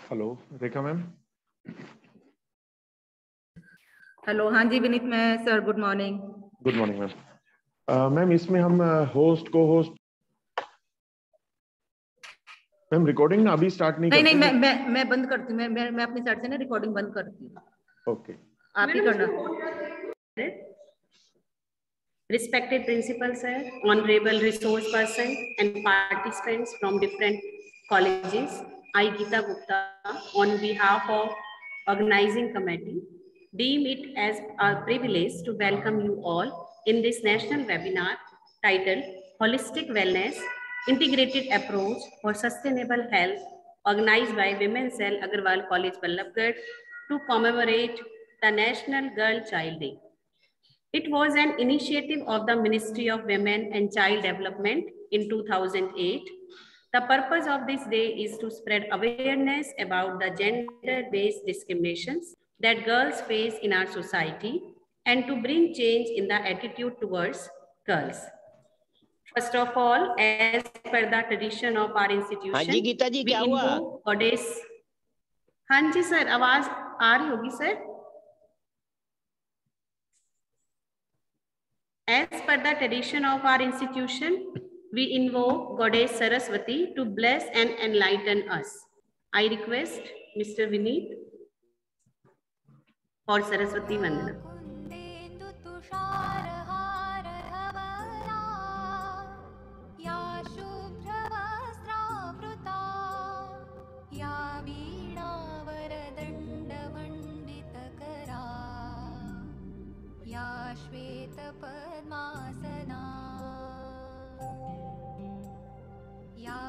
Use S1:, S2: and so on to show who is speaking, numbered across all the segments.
S1: Hello रेखा ma'am.
S2: Hello, हाँ जी विनीत मैं sir, good morning.
S1: Good morning ma'am. Ma'am इसमें हम होस्ट को होस्ट मैम रिकॉर्डिंग ना अभी स्टार्ट नहीं
S2: नहीं
S1: करते।
S2: नहीं, मैं बंद करती हूँ। मैं अपनी साइड से ना रिकॉर्डिंग बंद करती हूँ।
S1: ओके,
S2: आप ही करना।
S3: Respected principal sir, honorable resource person and participants from different colleges, I Geeta Gupta on behalf of organizing committee deem it as a privilege to welcome you all in this national webinar titled Holistic Wellness Integrated Approach for Sustainable Health, organized by Women's Cell Agarwal College Vallabhgarh to commemorate the National Girl Child Day. It was an initiative of the Ministry of Women and Child Development in 2008. The purpose of this day is to spread awareness about the gender-based discriminations that girls face in our society and to bring change in the attitude towards girls. First of all, as per the tradition of our institution,
S4: हाँ जी गीता जी,
S3: we
S4: क्या हुआ?
S3: invoke goddess. हाँ जी sir, आवाज आ रही होगी sir. As per the tradition of our institution, we invoke Goddess Saraswati to bless and enlighten us. I request Mr. Vineet for Saraswati Vandana.
S5: श्वेतपद्मासना या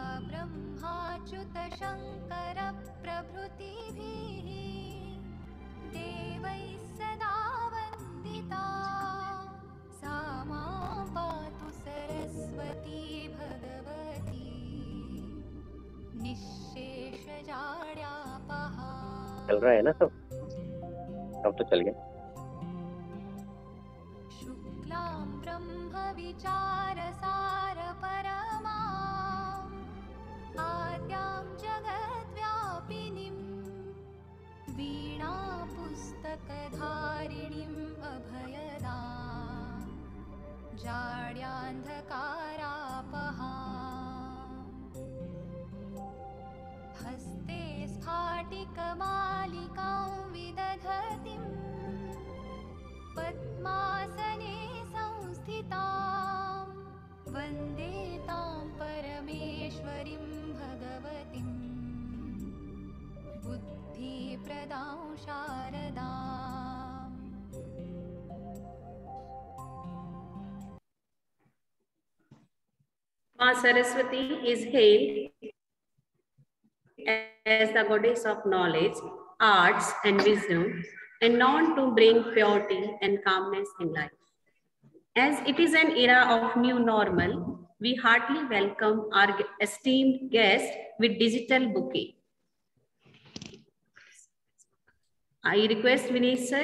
S5: ब्रह्माच्युतशङ्करप्रभृतिभिः देवैः सदा वन्दिता सा मां पातु सरस्वती भगवती निःशेषजाड्यापहा।
S4: चल रहा है ना सब? अब तो चल गया।
S5: विचारसारपरमा आद्यां जगद्व्यापिनीं वीणापुस्तकधारिणीम् अभयदां जाड्यान्धकारापहां हस्ते स्फाटिकमालिकां विदधतीं पद्मासने संस्थितां वन्दे तां परमेश्वरीं भगवतीं बुद्धिप्रदां शारदाम्।
S3: Ma Saraswati is hailed as the goddess of knowledge, arts, and wisdom, and known to bring purity and calmness in life. As it is an era of new normal, we heartily welcome our esteemed guest with digital bouquet. I request Vineet sir.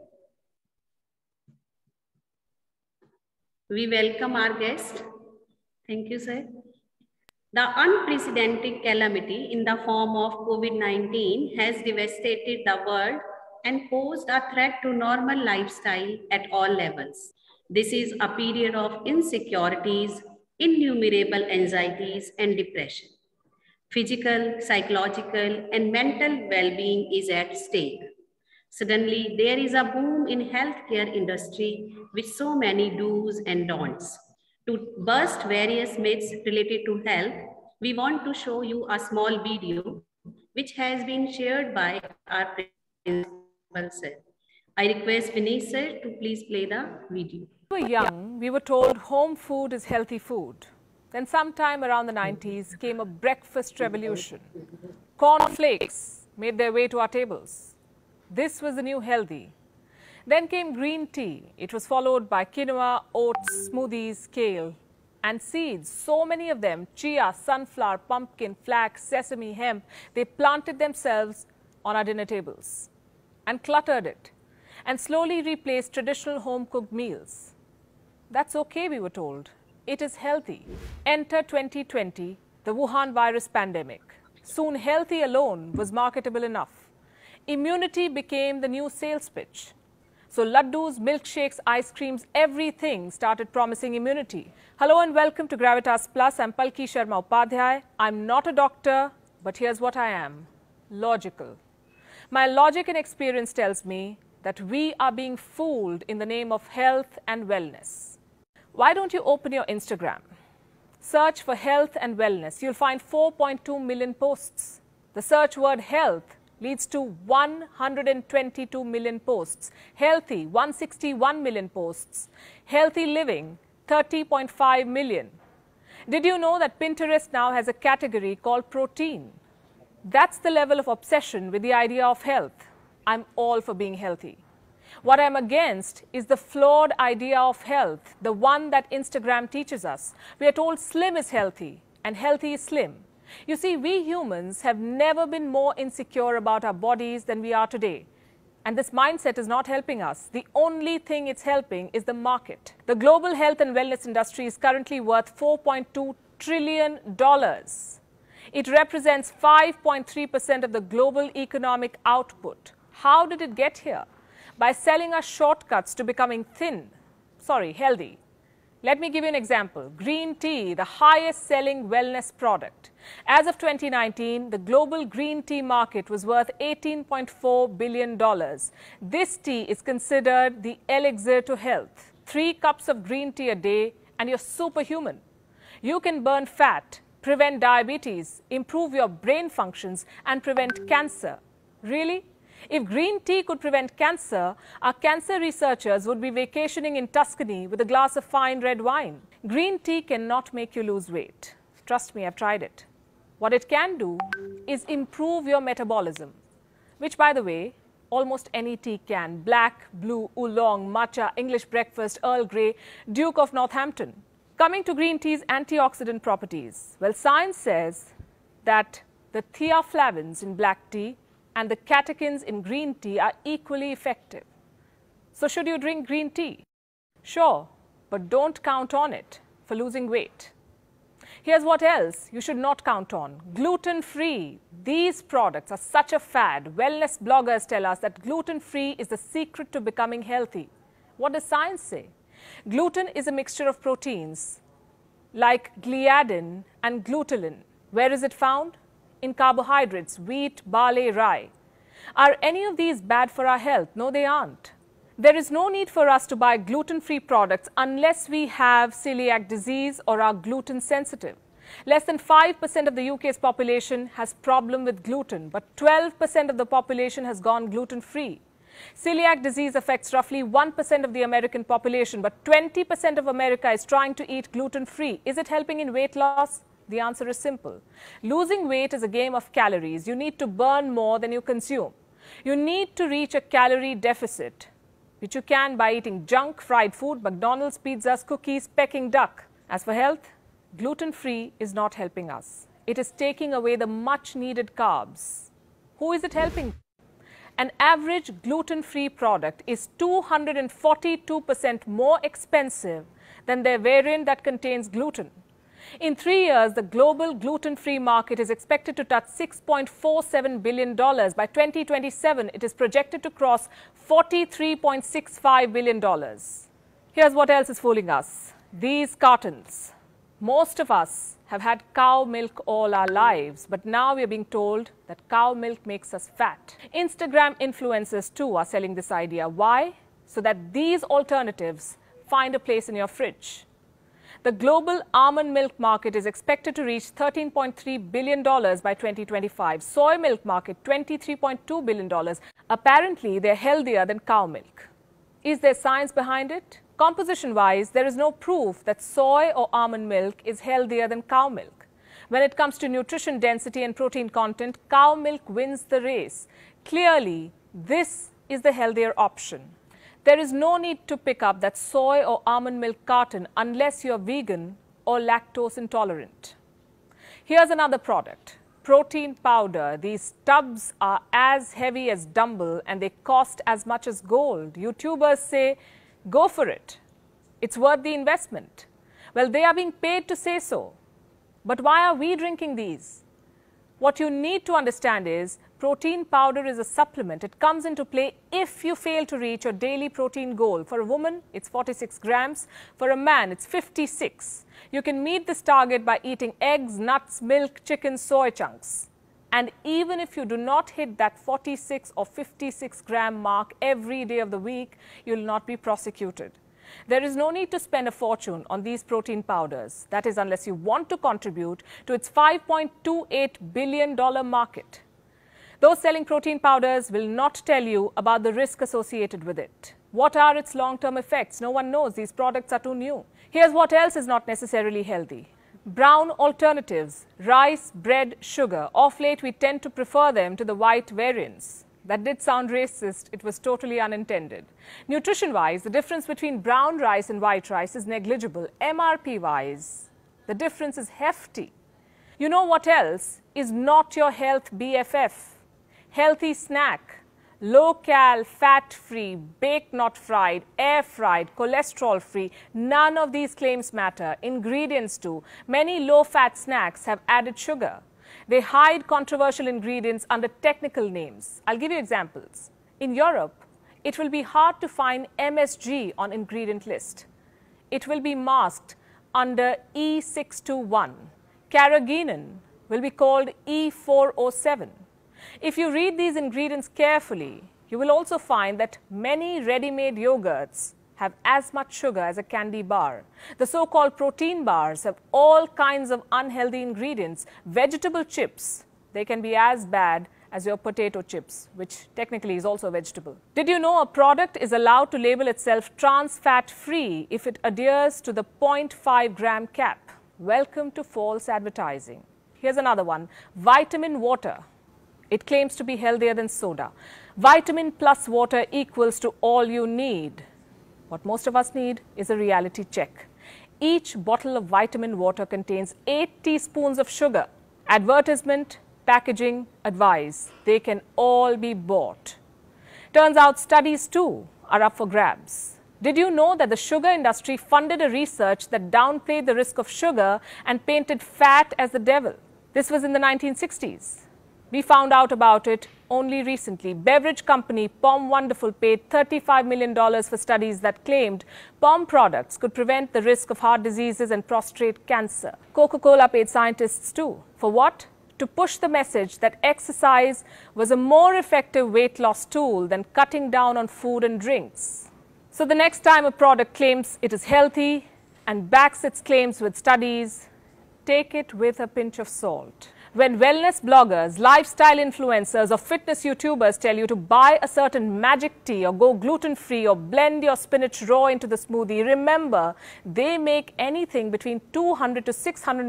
S3: We welcome our guest. Thank you, sir. The unprecedented calamity in the form of COVID-19 has devastated the world and posed a threat to normal lifestyle at all levels. This is a period of insecurities, innumerable anxieties, and depression. Physical, psychological, and mental well-being is at stake. Suddenly, there is a boom in healthcare industry with so many do's and don'ts. To burst various myths related to health, we want to show you a small video which has been shared by our principal sir. I request Vineet sir to please play the video.
S6: When we were young, we were told home food is healthy food. Then sometime around the 90s came a breakfast revolution. Cornflakes made their way to our tables. This was the new healthy. Then came green tea. It was followed by quinoa, oats, smoothies, kale, and seeds. So many of them, chia, sunflower, pumpkin, flax, sesame, hemp, they planted themselves on our dinner tables and cluttered it and slowly replaced traditional home-cooked meals. That's okay, we were told. It is healthy. Enter 2020, the Wuhan virus pandemic. Soon healthy alone was marketable enough. Immunity became the new sales pitch. So laddus, milkshakes, ice creams, everything started promising immunity. Hello and welcome to Gravitas Plus. I'm Palki Sharma Upadhyay. I'm not a doctor, but here's what I am. Logical. My logic and experience tells me that we are being fooled in the name of health and wellness. Why don't you open your Instagram? Search for health and wellness. You'll find 4.2 million posts. The search word health leads to 122 million posts. Healthy, 161 million posts. Healthy living, 30.5 million. Did you know that Pinterest now has a category called protein? That's the level of obsession with the idea of health. I'm all for being healthy. What I'm against is the flawed idea of health, the one that Instagram teaches us. We are told slim is healthy and healthy is slim. You see, we humans have never been more insecure about our bodies than we are today. And this mindset is not helping us. The only thing it's helping is the market. The global health and wellness industry is currently worth $4.2 trillion. It represents 5.3% of the global economic output. How did it get here? By selling us shortcuts to becoming healthy. Let me give you an example. Green tea, the highest selling wellness product. As of 2019, the global green tea market was worth $18.4 billion. This tea is considered the elixir to health. 3 cups of green tea a day and you're superhuman. You can burn fat, prevent diabetes, improve your brain functions and prevent cancer. Really? If green tea could prevent cancer, our cancer researchers would be vacationing in Tuscany with a glass of fine red wine. Green tea cannot make you lose weight. Trust me, I've tried it. What it can do is improve your metabolism, which, by the way, almost any tea can. Black, blue, oolong, matcha, English breakfast, Earl Grey, Duke of Northampton. Coming to green tea's antioxidant properties. Well, science says that the theaflavins in black tea and the catechins in green tea are equally effective. So should you drink green tea? Sure, but don't count on it for losing weight. Here's what else you should not count on. Gluten-free. These products are such a fad. Wellness bloggers tell us that gluten-free is the secret to becoming healthy. What does science say? Gluten is a mixture of proteins like gliadin and glutenin. Where is it found? In carbohydrates, wheat, barley, rye. Are any of these bad for our health? No, they aren't. There is no need for us to buy gluten-free products unless we have celiac disease or are gluten sensitive. Less than 5% of the UK's population has problem with gluten, but 12% of the population has gone gluten-free. Celiac disease affects roughly 1% of the American population, but 20% of America is trying to eat gluten-free. Is it helping in weight loss? The answer is simple. Losing weight is a game of calories. You need to burn more than you consume. You need to reach a calorie deficit, which you can by eating junk, fried food, McDonald's, pizzas, cookies, Peking duck. As for health, gluten-free is not helping us. It is taking away the much-needed carbs. Who is it helping? An average gluten-free product is 242% more expensive than their variant that contains gluten. In 3 years, the global gluten-free market is expected to touch $6.47 billion. By 2027, it is projected to cross $43.65 billion. Here's what else is fooling us. These cartons. Most of us have had cow milk all our lives, but now we are being told that cow milk makes us fat. Instagram influencers too are selling this idea. Why? So that these alternatives find a place in your fridge. The global almond milk market is expected to reach $13.3 billion by 2025. Soy milk market, $23.2 billion. Apparently, they're healthier than cow milk. Is there science behind it? Composition-wise, there is no proof that soy or almond milk is healthier than cow milk. When it comes to nutrition density and protein content, cow milk wins the race. Clearly, this is the healthier option. There is no need to pick up that soy or almond milk carton unless you're vegan or lactose intolerant. Here's another product, protein powder. These tubs are as heavy as dumbbell and they cost as much as gold. YouTubers say, go for it. It's worth the investment. Well, they are being paid to say so. But why are we drinking these? What you need to understand is protein powder is a supplement. It comes into play if you fail to reach your daily protein goal. For a woman, it's 46 grams. For a man, it's 56. You can meet this target by eating eggs, nuts, milk, chicken, soy chunks. And even if you do not hit that 46 or 56 gram mark every day of the week, you'll not be prosecuted. There is no need to spend a fortune on these protein powders. That is, unless you want to contribute to its $5.28 billion market. Those selling protein powders will not tell you about the risk associated with it. What are its long-term effects? No one knows. These products are too new. Here's what else is not necessarily healthy. Brown alternatives, rice, bread, sugar. Of late, we tend to prefer them to the white variants. That did sound racist. It was totally unintended. Nutrition-wise, the difference between brown rice and white rice is negligible. MRP-wise, the difference is hefty. You know what else is not your health BFF? Healthy snack. Low-cal, fat-free, baked not fried, air-fried, cholesterol-free. None of these claims matter. Ingredients do. Many low-fat snacks have added sugar. They hide controversial ingredients under technical names. I'll give you examples. In Europe, it will be hard to find MSG on ingredient list. It will be masked under E621. Carrageenan will be called E407. If you read these ingredients carefully, you will also find that many ready-made yogurts have as much sugar as a candy bar. The so-called protein bars have all kinds of unhealthy ingredients. Vegetable chips, they can be as bad as your potato chips, which technically is also a vegetable. Did you know a product is allowed to label itself trans fat free if it adheres to the 0.5 gram cap? Welcome to false advertising. Here's another one, vitamin water. It claims to be healthier than soda. Vitamin plus water equals to all you need. What most of us need is a reality check. Each bottle of vitamin water contains 8 teaspoons of sugar. Advertisement, packaging, advice, they can all be bought. Turns out studies too are up for grabs. Did you know that the sugar industry funded a research that downplayed the risk of sugar and painted fat as the devil? This was in the 1960s. We found out about it only recently. Beverage company POM Wonderful paid $35 million for studies that claimed POM products could prevent the risk of heart diseases and prostate cancer. Coca-Cola paid scientists too. For what? To push the message that exercise was a more effective weight loss tool than cutting down on food and drinks. So the next time a product claims it is healthy and backs its claims with studies, take it with a pinch of salt. When wellness bloggers, lifestyle influencers or fitness YouTubers tell you to buy a certain magic tea or go gluten-free or blend your spinach raw into the smoothie, remember, they make anything between $200 to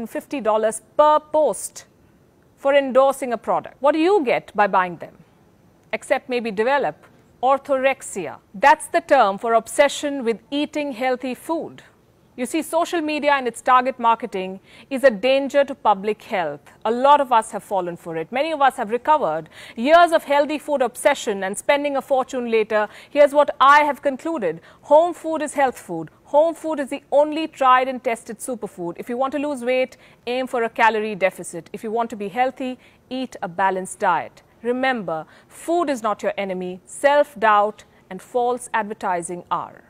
S6: $650 per post for endorsing a product. What do you get by buying them? Except maybe develop orthorexia. That's the term for obsession with eating healthy food. You see, social media and its target marketing is a danger to public health. A lot of us have fallen for it. Many of us have recovered. Years of healthy food obsession and spending a fortune later, here's what I have concluded. Home food is health food. Home food is the only tried and tested superfood. If you want to lose weight, aim for a calorie deficit. If you want to be healthy, eat a balanced diet. Remember, food is not your enemy. Self-doubt and false advertising are.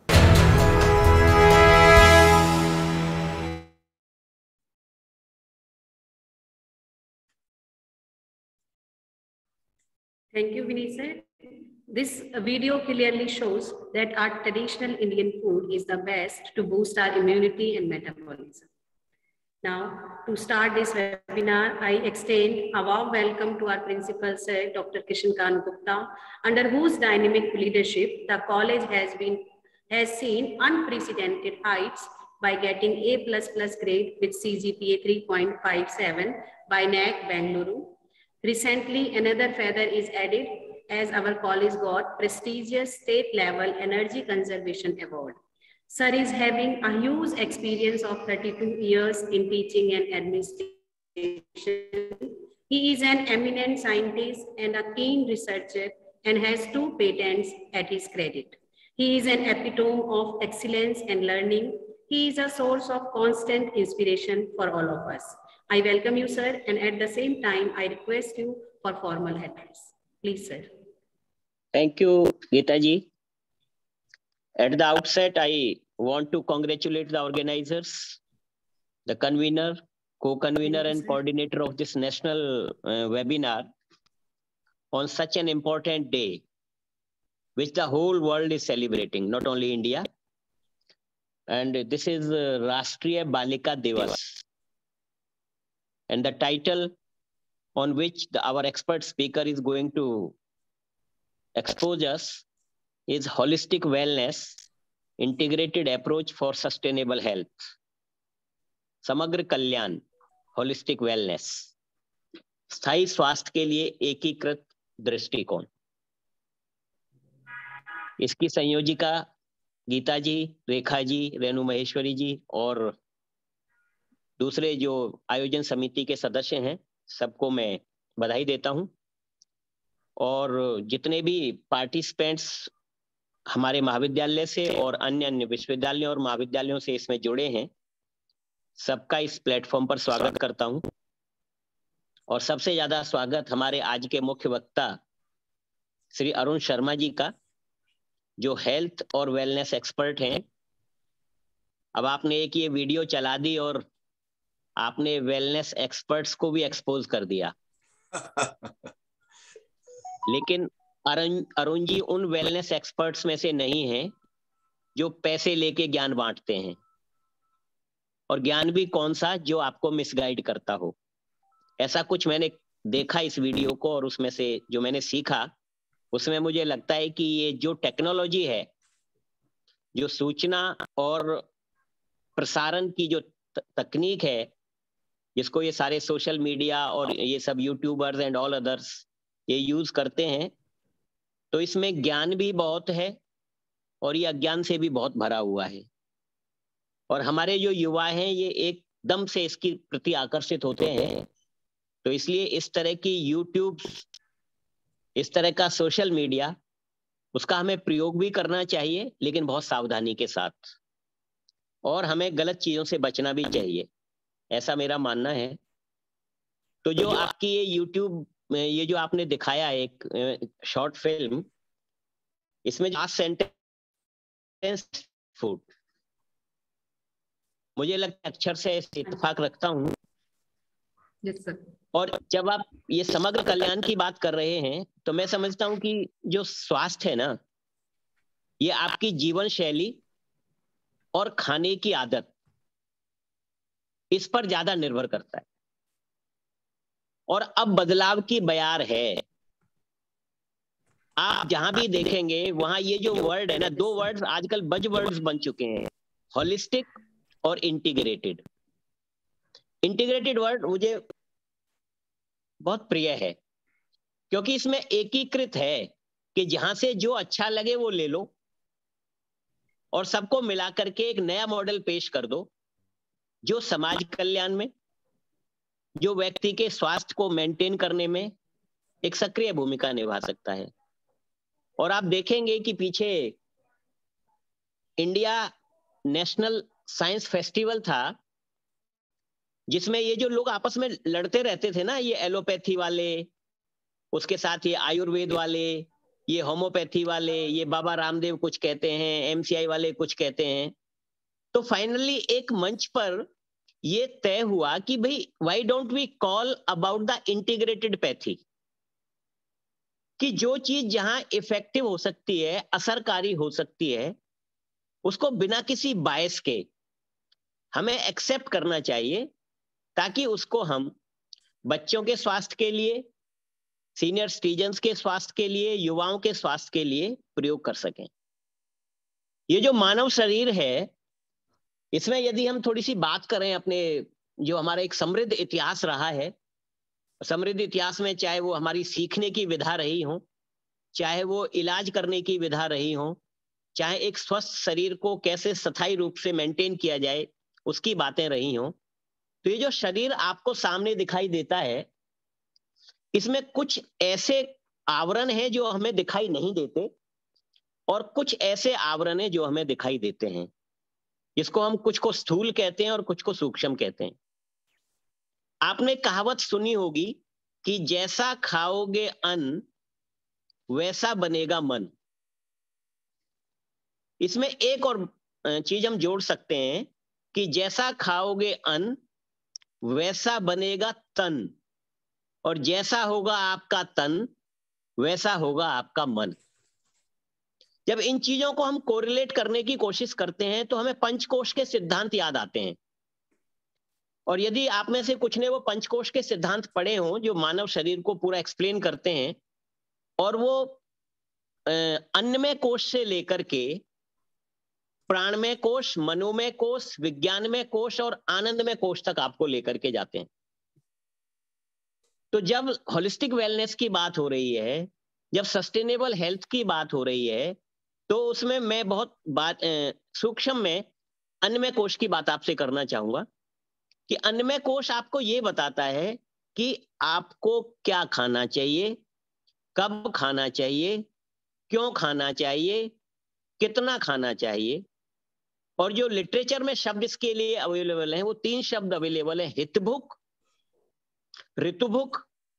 S3: Thank you, Vinay. This video clearly shows that our traditional Indian food is the best to boost our immunity and metabolism. Now, to start this webinar, I extend a warm welcome to our principal, Sir Dr. Kishan Gupta, under whose dynamic leadership the college has seen unprecedented heights by getting A++ grade with CGPA 3.57 by NAC Bengaluru. Recently, another feather is added as our college got prestigious state-level Energy Conservation Award. Sir is having a huge experience of 32 years in teaching and administration. He is an eminent scientist and a keen researcher and has 2 patents at his credit. He is an epitome of excellence and learning. He is a source of constant inspiration for all of us. I welcome you, sir, and at the same time, I request you for formal address. Please, sir.
S4: Thank you, Geeta ji. At the outset, I want to congratulate the organizers, the convener, co-convener and coordinator of this national webinar on such an important day, which the whole world is celebrating, not only India. And this is Rashtriya Balika Divas. And the title on which our expert speaker is going to expose us is Holistic Wellness, Integrated Approach for Sustainable Health. समग्र कल्याण, holistic wellness, स्थायी स्वास्थ्य के लिए एकीकृत दृष्टिकोण। इसकी संयोजिका गीता जी, रेखा जी, रेणु महेश्वरी जी और दूसरे जो आयोजन समिति के सदस्य हैं, सबको मैं बधाई देता हूं। और जितने भी पार्टिसिपेंट्स हमारे महाविद्यालय से और अन्य अन्य विश्वविद्यालयों और महाविद्यालयों से इसमें जुड़े हैं, सबका इस प्लेटफॉर्म पर स्वागत करता हूं। और सबसे ज्यादा स्वागत हमारे आज के मुख्य वक्ता श्री अरुण शर्मा जी का, जो हेल्थ और वेलनेस एक्सपर्ट हैं। अब आपने एक ये वीडियो चला दी और आपने वेलनेस एक्सपर्ट्स को भी एक्सपोज कर दिया। लेकिन अरुण जी उन वेलनेस एक्सपर्ट्स में से नहीं हैं जो पैसे लेके ज्ञान बांटते हैं, और ज्ञान भी कौन सा जो आपको मिसगाइड करता हो। ऐसा कुछ मैंने देखा इस वीडियो को, और उसमें से जो मैंने सीखा उसमें मुझे लगता है कि ये जो टेक्नोलॉजी है, जो सूचना और प्रसारण की जो तकनीक है, जिसको ये सारे सोशल मीडिया और ये सब यूट्यूबर्स एंड ऑल अदर्स ये यूज करते हैं, तो इसमें ज्ञान भी बहुत है और ये अज्ञान से भी बहुत भरा हुआ है। और हमारे जो युवा हैं ये एकदम से इसकी प्रति आकर्षित होते हैं। तो इसलिए इस तरह की यूट्यूब, इस तरह का सोशल मीडिया, उसका हमें प्रयोग भी करना चाहिए, लेकिन बहुत सावधानी के साथ, और हमें गलत चीजों से बचना भी चाहिए, ऐसा मेरा मानना है। तो जो आपकी ये यूट्यूब में ये जो आपने दिखाया एक शॉर्ट फिल्म, इसमें लास्ट सेंटेंस फूड, मुझे लगता है अक्षर से इत्तेफाक रखता हूं।
S2: Yes, sir.
S4: और जब आप ये समग्र कल्याण की बात कर रहे हैं, तो मैं समझता हूं कि जो स्वास्थ्य है ना, ये आपकी जीवन शैली और खाने की आदत, इस पर ज्यादा निर्भर करता है। और अब बदलाव की बयार है। आप जहां भी देखेंगे वहां ये जो वर्ड है ना, दो वर्ड्स आजकल बज वर्ड्स बन चुके हैं, होलिस्टिक और इंटीग्रेटेड। इंटीग्रेटेड वर्ड मुझे बहुत प्रिय है, क्योंकि इसमें एकीकृत है कि जहां से जो अच्छा लगे वो ले लो और सबको मिला करके एक नया मॉडल पेश कर दो, जो समाज कल्याण में, जो व्यक्ति के स्वास्थ्य को मेंटेन करने में एक सक्रिय भूमिका निभा सकता है। और आप देखेंगे कि पीछे इंडिया नेशनल साइंस फेस्टिवल था, जिसमें ये जो लोग आपस में लड़ते रहते थे ना, ये एलोपैथी वाले, उसके साथ ये आयुर्वेद वाले, ये होम्योपैथी वाले, ये बाबा रामदेव कुछ कहते हैं, एमसीआई वाले कुछ कहते हैं। तो फाइनली एक मंच पर ये तय हुआ कि भाई why don't we call about the integrated pathy, कि जो चीज जहां इफेक्टिव हो सकती है, असरकारी हो सकती है, उसको बिना किसी बायस के हमें एक्सेप्ट करना चाहिए, ताकि उसको हम बच्चों के स्वास्थ्य के लिए, सीनियर सिटीजन्स के स्वास्थ्य के लिए, युवाओं के स्वास्थ्य के लिए प्रयोग कर सकें। ये जो मानव शरीर है, इसमें यदि हम थोड़ी सी बात करें अपने जो हमारा एक समृद्ध इतिहास रहा है, समृद्ध इतिहास में चाहे वो हमारी सीखने की विधा रही हो, चाहे वो इलाज करने की विधा रही हो, चाहे एक स्वस्थ शरीर को कैसे स्थायी रूप से मेंटेन किया जाए उसकी बातें रही हो, तो ये जो शरीर आपको सामने दिखाई देता है, इसमें कुछ ऐसे आवरण हैं जो हमें दिखाई नहीं देते, और कुछ ऐसे आवरण हैं जो हमें दिखाई देते हैं, जिसको हम कुछ को स्थूल कहते हैं और कुछ को सूक्ष्म कहते हैं। आपने कहावत सुनी होगी कि जैसा खाओगे अन्न वैसा बनेगा मन। इसमें एक और चीज हम जोड़ सकते हैं कि जैसा खाओगे अन्न वैसा बनेगा तन, और जैसा होगा आपका तन वैसा होगा आपका मन। जब इन चीजों को हम कोरिलेट करने की कोशिश करते हैं तो हमें पंचकोश के सिद्धांत याद आते हैं। और यदि आप में से कुछ ने वो पंचकोश के सिद्धांत पढ़े हों जो मानव शरीर को पूरा एक्सप्लेन करते हैं, और वो अन्नमय कोश से लेकर के प्राणमय कोश, मनोमय कोश, विज्ञानमय कोश और आनंदमय कोश तक आपको लेकर के जाते हैं। तो जब होलिस्टिक वेलनेस की बात हो रही है, जब सस्टेनेबल हेल्थ की बात हो रही है, तो उसमें मैं बहुत सूक्ष्म में अन्नमय कोश की बात आपसे करना चाहूंगा कि अन्नमय कोश आपको ये बताता है कि आपको क्या खाना चाहिए, कब खाना चाहिए, क्यों खाना चाहिए, कितना खाना चाहिए। और जो लिटरेचर में शब्द इसके लिए अवेलेबल हैं, वो 3 शब्द अवेलेबल है: हितभुक, ऋतुभुक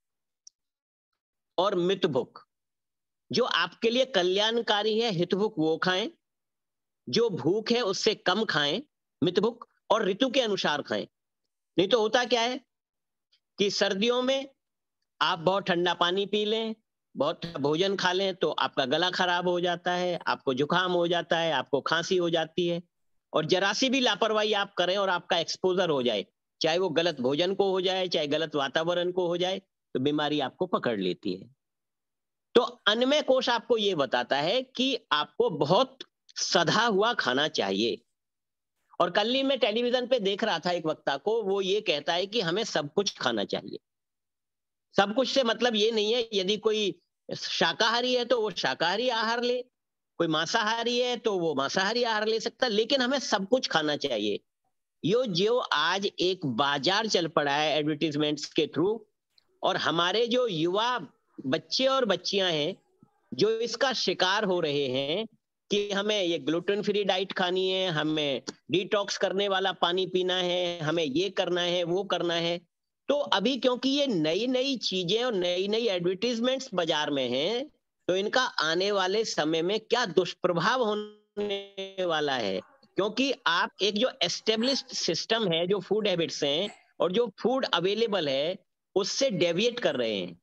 S4: और मितभुक। जो आपके लिए कल्याणकारी है हितभुक वो खाएं, जो भूख है उससे कम खाएं मितभुक, और ऋतु के अनुसार खाएं। नहीं तो होता क्या है कि सर्दियों में आप बहुत ठंडा पानी पी लें, बहुत भोजन खा लें तो आपका गला खराब हो जाता है, आपको जुकाम हो जाता है, आपको खांसी हो जाती है। और जरा सी भी लापरवाही आप करें और आपका एक्सपोजर हो जाए, चाहे वो गलत भोजन को हो जाए, चाहे गलत वातावरण को हो जाए, तो बीमारी आपको पकड़ लेती है। तो अन्नमय कोश आपको ये बताता है कि आपको बहुत सधा हुआ खाना चाहिए। और कल ही मैं टेलीविजन पे देख रहा था एक वक्ता को, वो ये कहता है कि हमें सब कुछ खाना चाहिए। सब कुछ से मतलब ये नहीं है यदि कोई शाकाहारी है तो वो शाकाहारी आहार ले, कोई मांसाहारी है तो वो मांसाहारी आहार ले सकता, लेकिन हमें सब कुछ खाना चाहिए। जो आज एक बाजार चल पड़ा है एडवर्टीजमेंट्स के थ्रू, और हमारे जो युवा बच्चे और बच्चियां हैं जो इसका शिकार हो रहे हैं कि हमें ये ग्लूटेन फ्री डाइट खानी है, हमें डिटॉक्स करने वाला पानी पीना है, हमें ये करना है, वो करना है। तो अभी क्योंकि ये नई नई चीजें और नई नई एडवर्टीजमेंट्स बाजार में हैं, तो इनका आने वाले समय में क्या दुष्प्रभाव होने वाला है, क्योंकि आप एक जो एस्टेब्लिश्ड सिस्टम है, जो फूड हैबिट्स हैं और जो फूड अवेलेबल है, उससे डेविएट कर रहे हैं।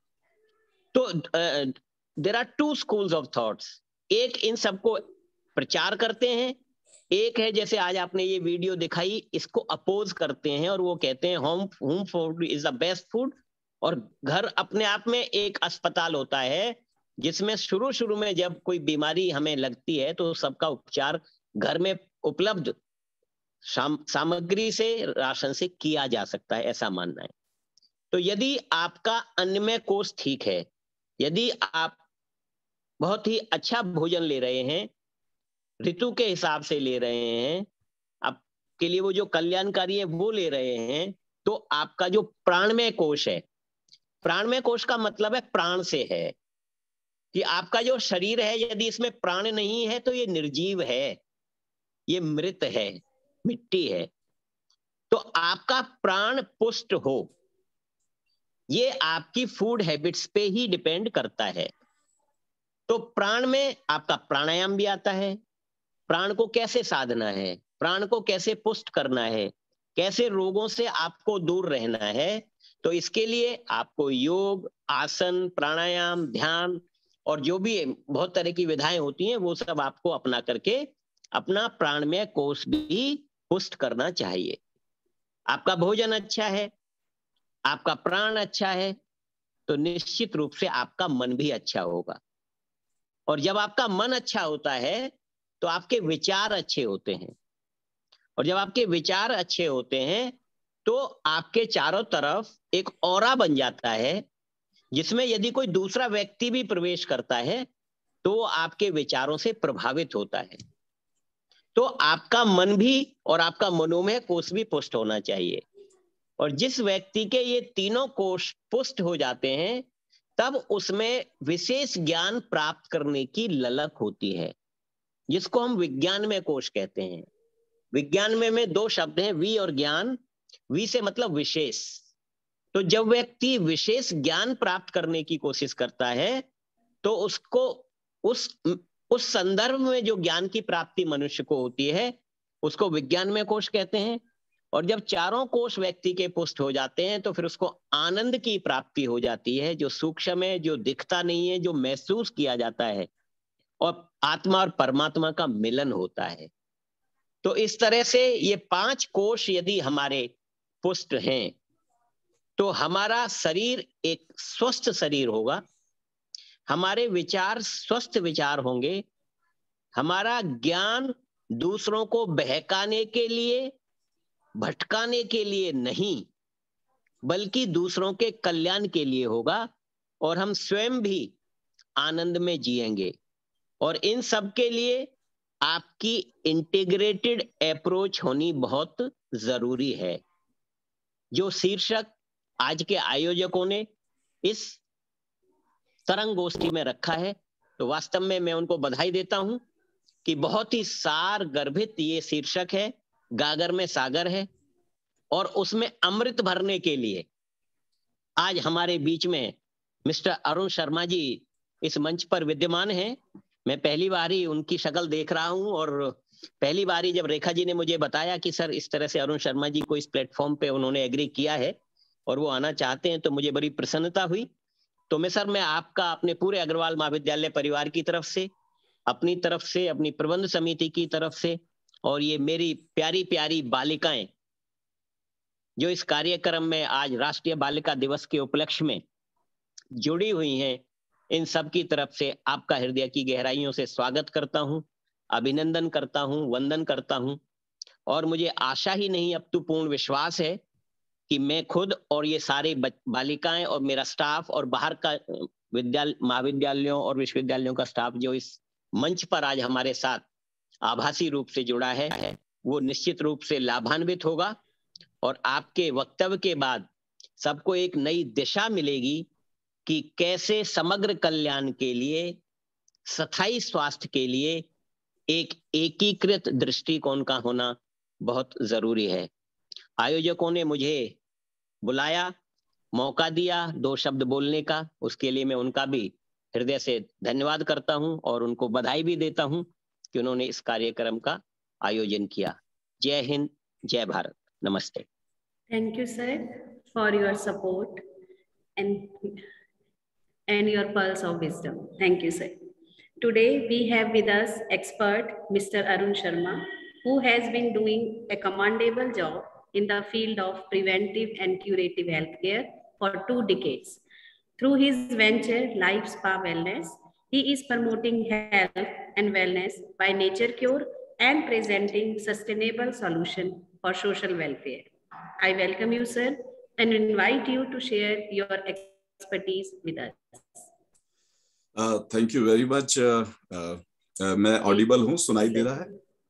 S4: तो there are 2 schools of thoughts. एक इन सबको प्रचार करते हैं, एक है जैसे आज आपने ये वीडियो दिखाई, इसको अपोज करते हैं और वो कहते हैं home food is the best food. और घर अपने आप में एक अस्पताल होता है जिसमें शुरू में जब कोई बीमारी हमें लगती है तो सबका उपचार घर में उपलब्ध सामग्री से, राशन से किया जा सकता है, ऐसा मानना है। तो यदि आपका अन्नमय कोश ठीक है, यदि आप बहुत ही अच्छा भोजन ले रहे हैं, ऋतु के हिसाब से ले रहे हैं, आपके लिए वो जो कल्याणकारी है वो ले रहे हैं, तो आपका जो प्राणमय कोश है, प्राणमय कोश का मतलब है प्राण से है, कि आपका जो शरीर है यदि इसमें प्राण नहीं है तो ये निर्जीव है, ये मृत है, मिट्टी है। तो आपका प्राण पुष्ट हो, ये आपकी फूड हैबिट्स पे ही डिपेंड करता है। तो प्राण में आपका प्राणायाम भी आता है, प्राण को कैसे साधना है, प्राण को कैसे पुष्ट करना है, कैसे रोगों से आपको दूर रहना है। तो इसके लिए आपको योग, आसन, प्राणायाम, ध्यान और जो भी बहुत तरह की विधाएं होती हैं वो सब आपको अपना करके अपना प्राणमय कोश भी पुष्ट करना चाहिए। आपका भोजन अच्छा है, आपका प्राण अच्छा है, तो निश्चित रूप से आपका मन भी अच्छा होगा। और जब आपका मन अच्छा होता है तो आपके विचार अच्छे होते हैं, और जब आपके विचार अच्छे होते हैं तो आपके चारों तरफ एक ऑरा बन जाता है, जिसमें यदि कोई दूसरा व्यक्ति भी प्रवेश करता है तो आपके विचारों से प्रभावित होता है। तो आपका मन भी और आपका मनोमय कोश भी पुष्ट होना चाहिए। और जिस व्यक्ति के ये तीनों कोश पुष्ट हो जाते हैं तब उसमें विशेष ज्ञान प्राप्त करने की ललक होती है, जिसको हम विज्ञान में कोश कहते हैं। विज्ञान में 2 शब्द हैं, वी और ज्ञान। वी से मतलब विशेष, तो जब व्यक्ति विशेष ज्ञान प्राप्त करने की कोशिश करता है तो उसको उस संदर्भ में जो ज्ञान की प्राप्ति मनुष्य को होती है उसको विज्ञानमय कोश कहते हैं। और जब चारों कोश व्यक्ति के पुष्ट हो जाते हैं तो फिर उसको आनंद की प्राप्ति हो जाती है, जो सूक्ष्म है, जो दिखता नहीं है, जो महसूस किया जाता है, और आत्मा और परमात्मा का मिलन होता है। तो इस तरह से ये 5 कोश यदि हमारे पुष्ट हैं तो हमारा शरीर एक स्वस्थ शरीर होगा, हमारे विचार स्वस्थ विचार होंगे, हमारा ज्ञान दूसरों को बहकाने के लिए, भटकाने के लिए नहीं, बल्कि दूसरों के कल्याण के लिए होगा, और हम स्वयं भी आनंद में जिएंगे। और इन सब के लिए आपकी इंटीग्रेटेड अप्रोच होनी बहुत जरूरी है। जो शीर्षक आज के आयोजकों ने इस तरंग गोष्ठी में रखा है, तो वास्तव में मैं उनको बधाई देता हूं कि बहुत ही सार गर्भित ये शीर्षक है। गागर में सागर है, और उसमें अमृत भरने के लिए आज हमारे बीच में मिस्टर अरुण शर्मा जी इस मंच पर विद्यमान हैं। मैं पहली बार ही उनकी शक्ल देख रहा हूं, और पहली बार ही जब रेखा जी ने मुझे बताया कि सर इस तरह से अरुण शर्मा जी को इस प्लेटफॉर्म पे उन्होंने एग्री किया है और वो आना चाहते हैं, तो मुझे बड़ी प्रसन्नता हुई। तो मैं आपका अपने पूरे अग्रवाल महाविद्यालय परिवार की तरफ से, अपनी तरफ से, अपनी प्रबंध समिति की तरफ से, और ये मेरी प्यारी प्यारी बालिकाएं जो इस कार्यक्रम में आज राष्ट्रीय बालिका दिवस के उपलक्ष्य में जुड़ी हुई हैं, इन सब की तरफ से आपका हृदय की गहराइयों से स्वागत करता हूं, अभिनंदन करता हूं, वंदन करता हूं। और मुझे आशा ही नहीं, अब तो पूर्ण विश्वास है कि मैं खुद और ये सारे बालिकाएं और मेरा स्टाफ और बाहर का महाविद्यालयों और विश्वविद्यालयों का स्टाफ जो इस मंच पर आज हमारे साथ आभासी रूप से जुड़ा है, वो निश्चित रूप से लाभान्वित होगा। और आपके वक्तव्य के बाद सबको एक नई दिशा मिलेगी कि कैसे समग्र कल्याण के लिए, स्थायी स्वास्थ्य के लिए एक एकीकृत दृष्टिकोण का होना बहुत जरूरी है। आयोजकों ने मुझे बुलाया, मौका दिया 2 शब्द बोलने का, उसके लिए मैं उनका भी हृदय से धन्यवाद करता हूं और उनको बधाई भी देता हूं कि उन्होंने इस कार्यक्रम का आयोजन किया। जय हिंद, जय भारत, नमस्ते।
S3: Thank you, sir, for your support and your pearls of wisdom. Thank you, sir. Today we have with us expert Mr. Arun Sharma, who has been doing a commendable job in the field of preventive and curative healthcare for 2 decades. Through his venture Life Spa Wellness, he is promoting health and wellness by nature cure and presenting sustainable solution for social welfare. I welcome you, sir, and invite you to share your expertise with us.
S7: Thank you very much. मैं audible हूँ, सुनाई दे रहा है?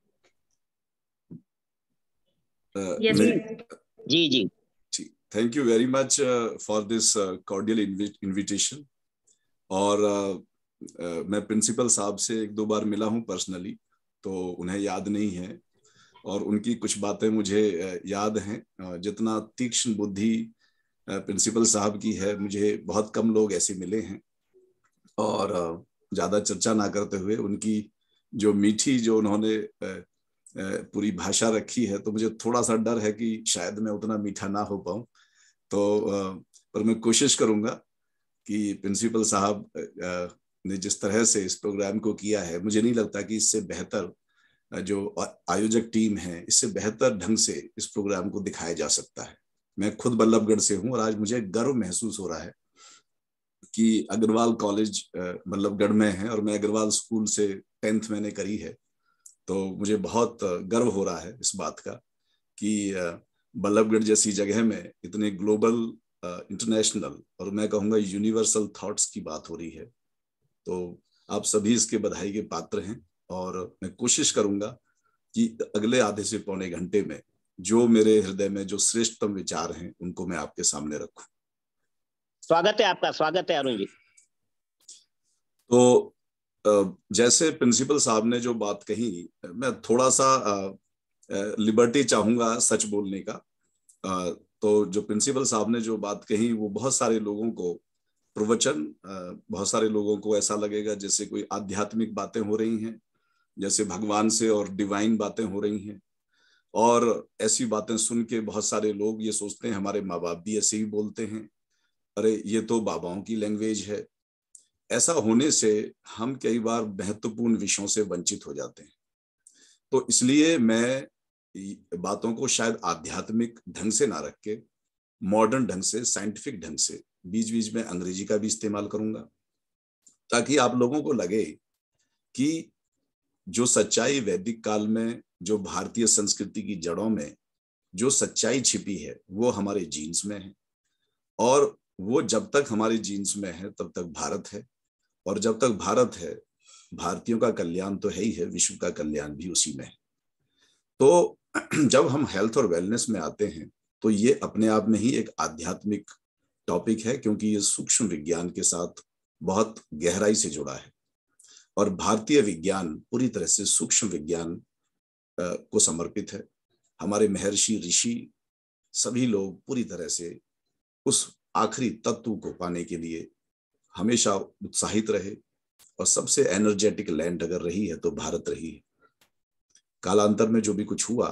S3: Yes, sir.
S4: Ji ji.
S7: Thank you very much for this cordial invitation. और मैं principal साहब से 1-2 बार मिला हूँ पर्सनली, तो उन्हें याद नहीं है, और उनकी कुछ बातें मुझे याद हैं। जितना तीक्ष्ण बुद्धि प्रिंसिपल साहब की है, मुझे बहुत कम लोग ऐसे मिले हैं। और ज़्यादा चर्चा ना करते हुए उनकी जो मीठी, जो उन्होंने पूरी भाषा रखी है, तो मुझे थोड़ा सा डर है कि शायद मैं उतना मीठा ना हो पाऊँ। तो पर मैं कोशिश करूँगा कि प्रिंसिपल साहब ने जिस तरह से इस प्रोग्राम को किया है, मुझे नहीं लगता कि इससे बेहतर, जो आयोजक टीम है, इससे बेहतर ढंग से इस प्रोग्राम को दिखाया जा सकता है। मैं खुद बल्लभगढ़ से हूं और आज मुझे गर्व महसूस हो रहा है कि अग्रवाल कॉलेज बल्लभगढ़ में है और मैं अग्रवाल स्कूल से 10th मैंने करी है। तो मुझे बहुत गर्व हो रहा है इस बात का कि बल्लभगढ़ जैसी जगह में इतने ग्लोबल, इंटरनेशनल और मैं कहूँगा यूनिवर्सल थॉट्स की बात हो रही है। तो आप सभी इसके बधाई के पात्र हैं, और मैं कोशिश करूंगा कि अगले आधे से पौने घंटे में जो मेरे हृदय में जो श्रेष्ठतम विचार हैं उनको मैं आपके सामने रखूं।
S4: स्वागत है आपका, स्वागत है अरुण जी।
S7: तो जैसे प्रिंसिपल साहब ने जो बात कही, मैं थोड़ा सा लिबर्टी चाहूंगा सच बोलने का। तो जो प्रिंसिपल साहब ने जो बात कही वो बहुत सारे लोगों को प्रवचन, बहुत सारे लोगों को ऐसा लगेगा जैसे कोई आध्यात्मिक बातें हो रही हैं, जैसे भगवान से और डिवाइन बातें हो रही हैं। और ऐसी बातें सुन के बहुत सारे लोग ये सोचते हैं हमारे माँ बाप भी ऐसे ही बोलते हैं, अरे ये तो बाबाओं की लैंग्वेज है। ऐसा होने से हम कई बार महत्वपूर्ण विषयों से वंचित हो जाते हैं। तो इसलिए मैं बातों को शायद आध्यात्मिक ढंग से ना रख के मॉडर्न ढंग से, साइंटिफिक ढंग से, बीच बीच में अंग्रेजी का भी इस्तेमाल करूंगा, ताकि आप लोगों को लगे कि जो सच्चाई वैदिक काल में, जो भारतीय संस्कृति की जड़ों में जो सच्चाई छिपी है वो हमारे जीन्स में है, और वो जब तक हमारे जीन्स में है तब तक भारत है, और जब तक भारत है भारतीयों का कल्याण तो है ही है, विश्व का कल्याण भी उसी में है। तो जब हम हेल्थ और वेलनेस में आते हैं तो ये अपने आप में ही एक आध्यात्मिक टॉपिक है, क्योंकि ये सूक्ष्म विज्ञान के साथ बहुत गहराई से जुड़ा है। और भारतीय विज्ञान पूरी तरह से सूक्ष्म विज्ञान को समर्पित है। हमारे महर्षि, ऋषि सभी लोग पूरी तरह से उस आखिरी तत्व को पाने के लिए हमेशा उत्साहित रहे, और सबसे एनर्जेटिक लैंड अगर रही है तो भारत रही है। कालांतर में जो भी कुछ हुआ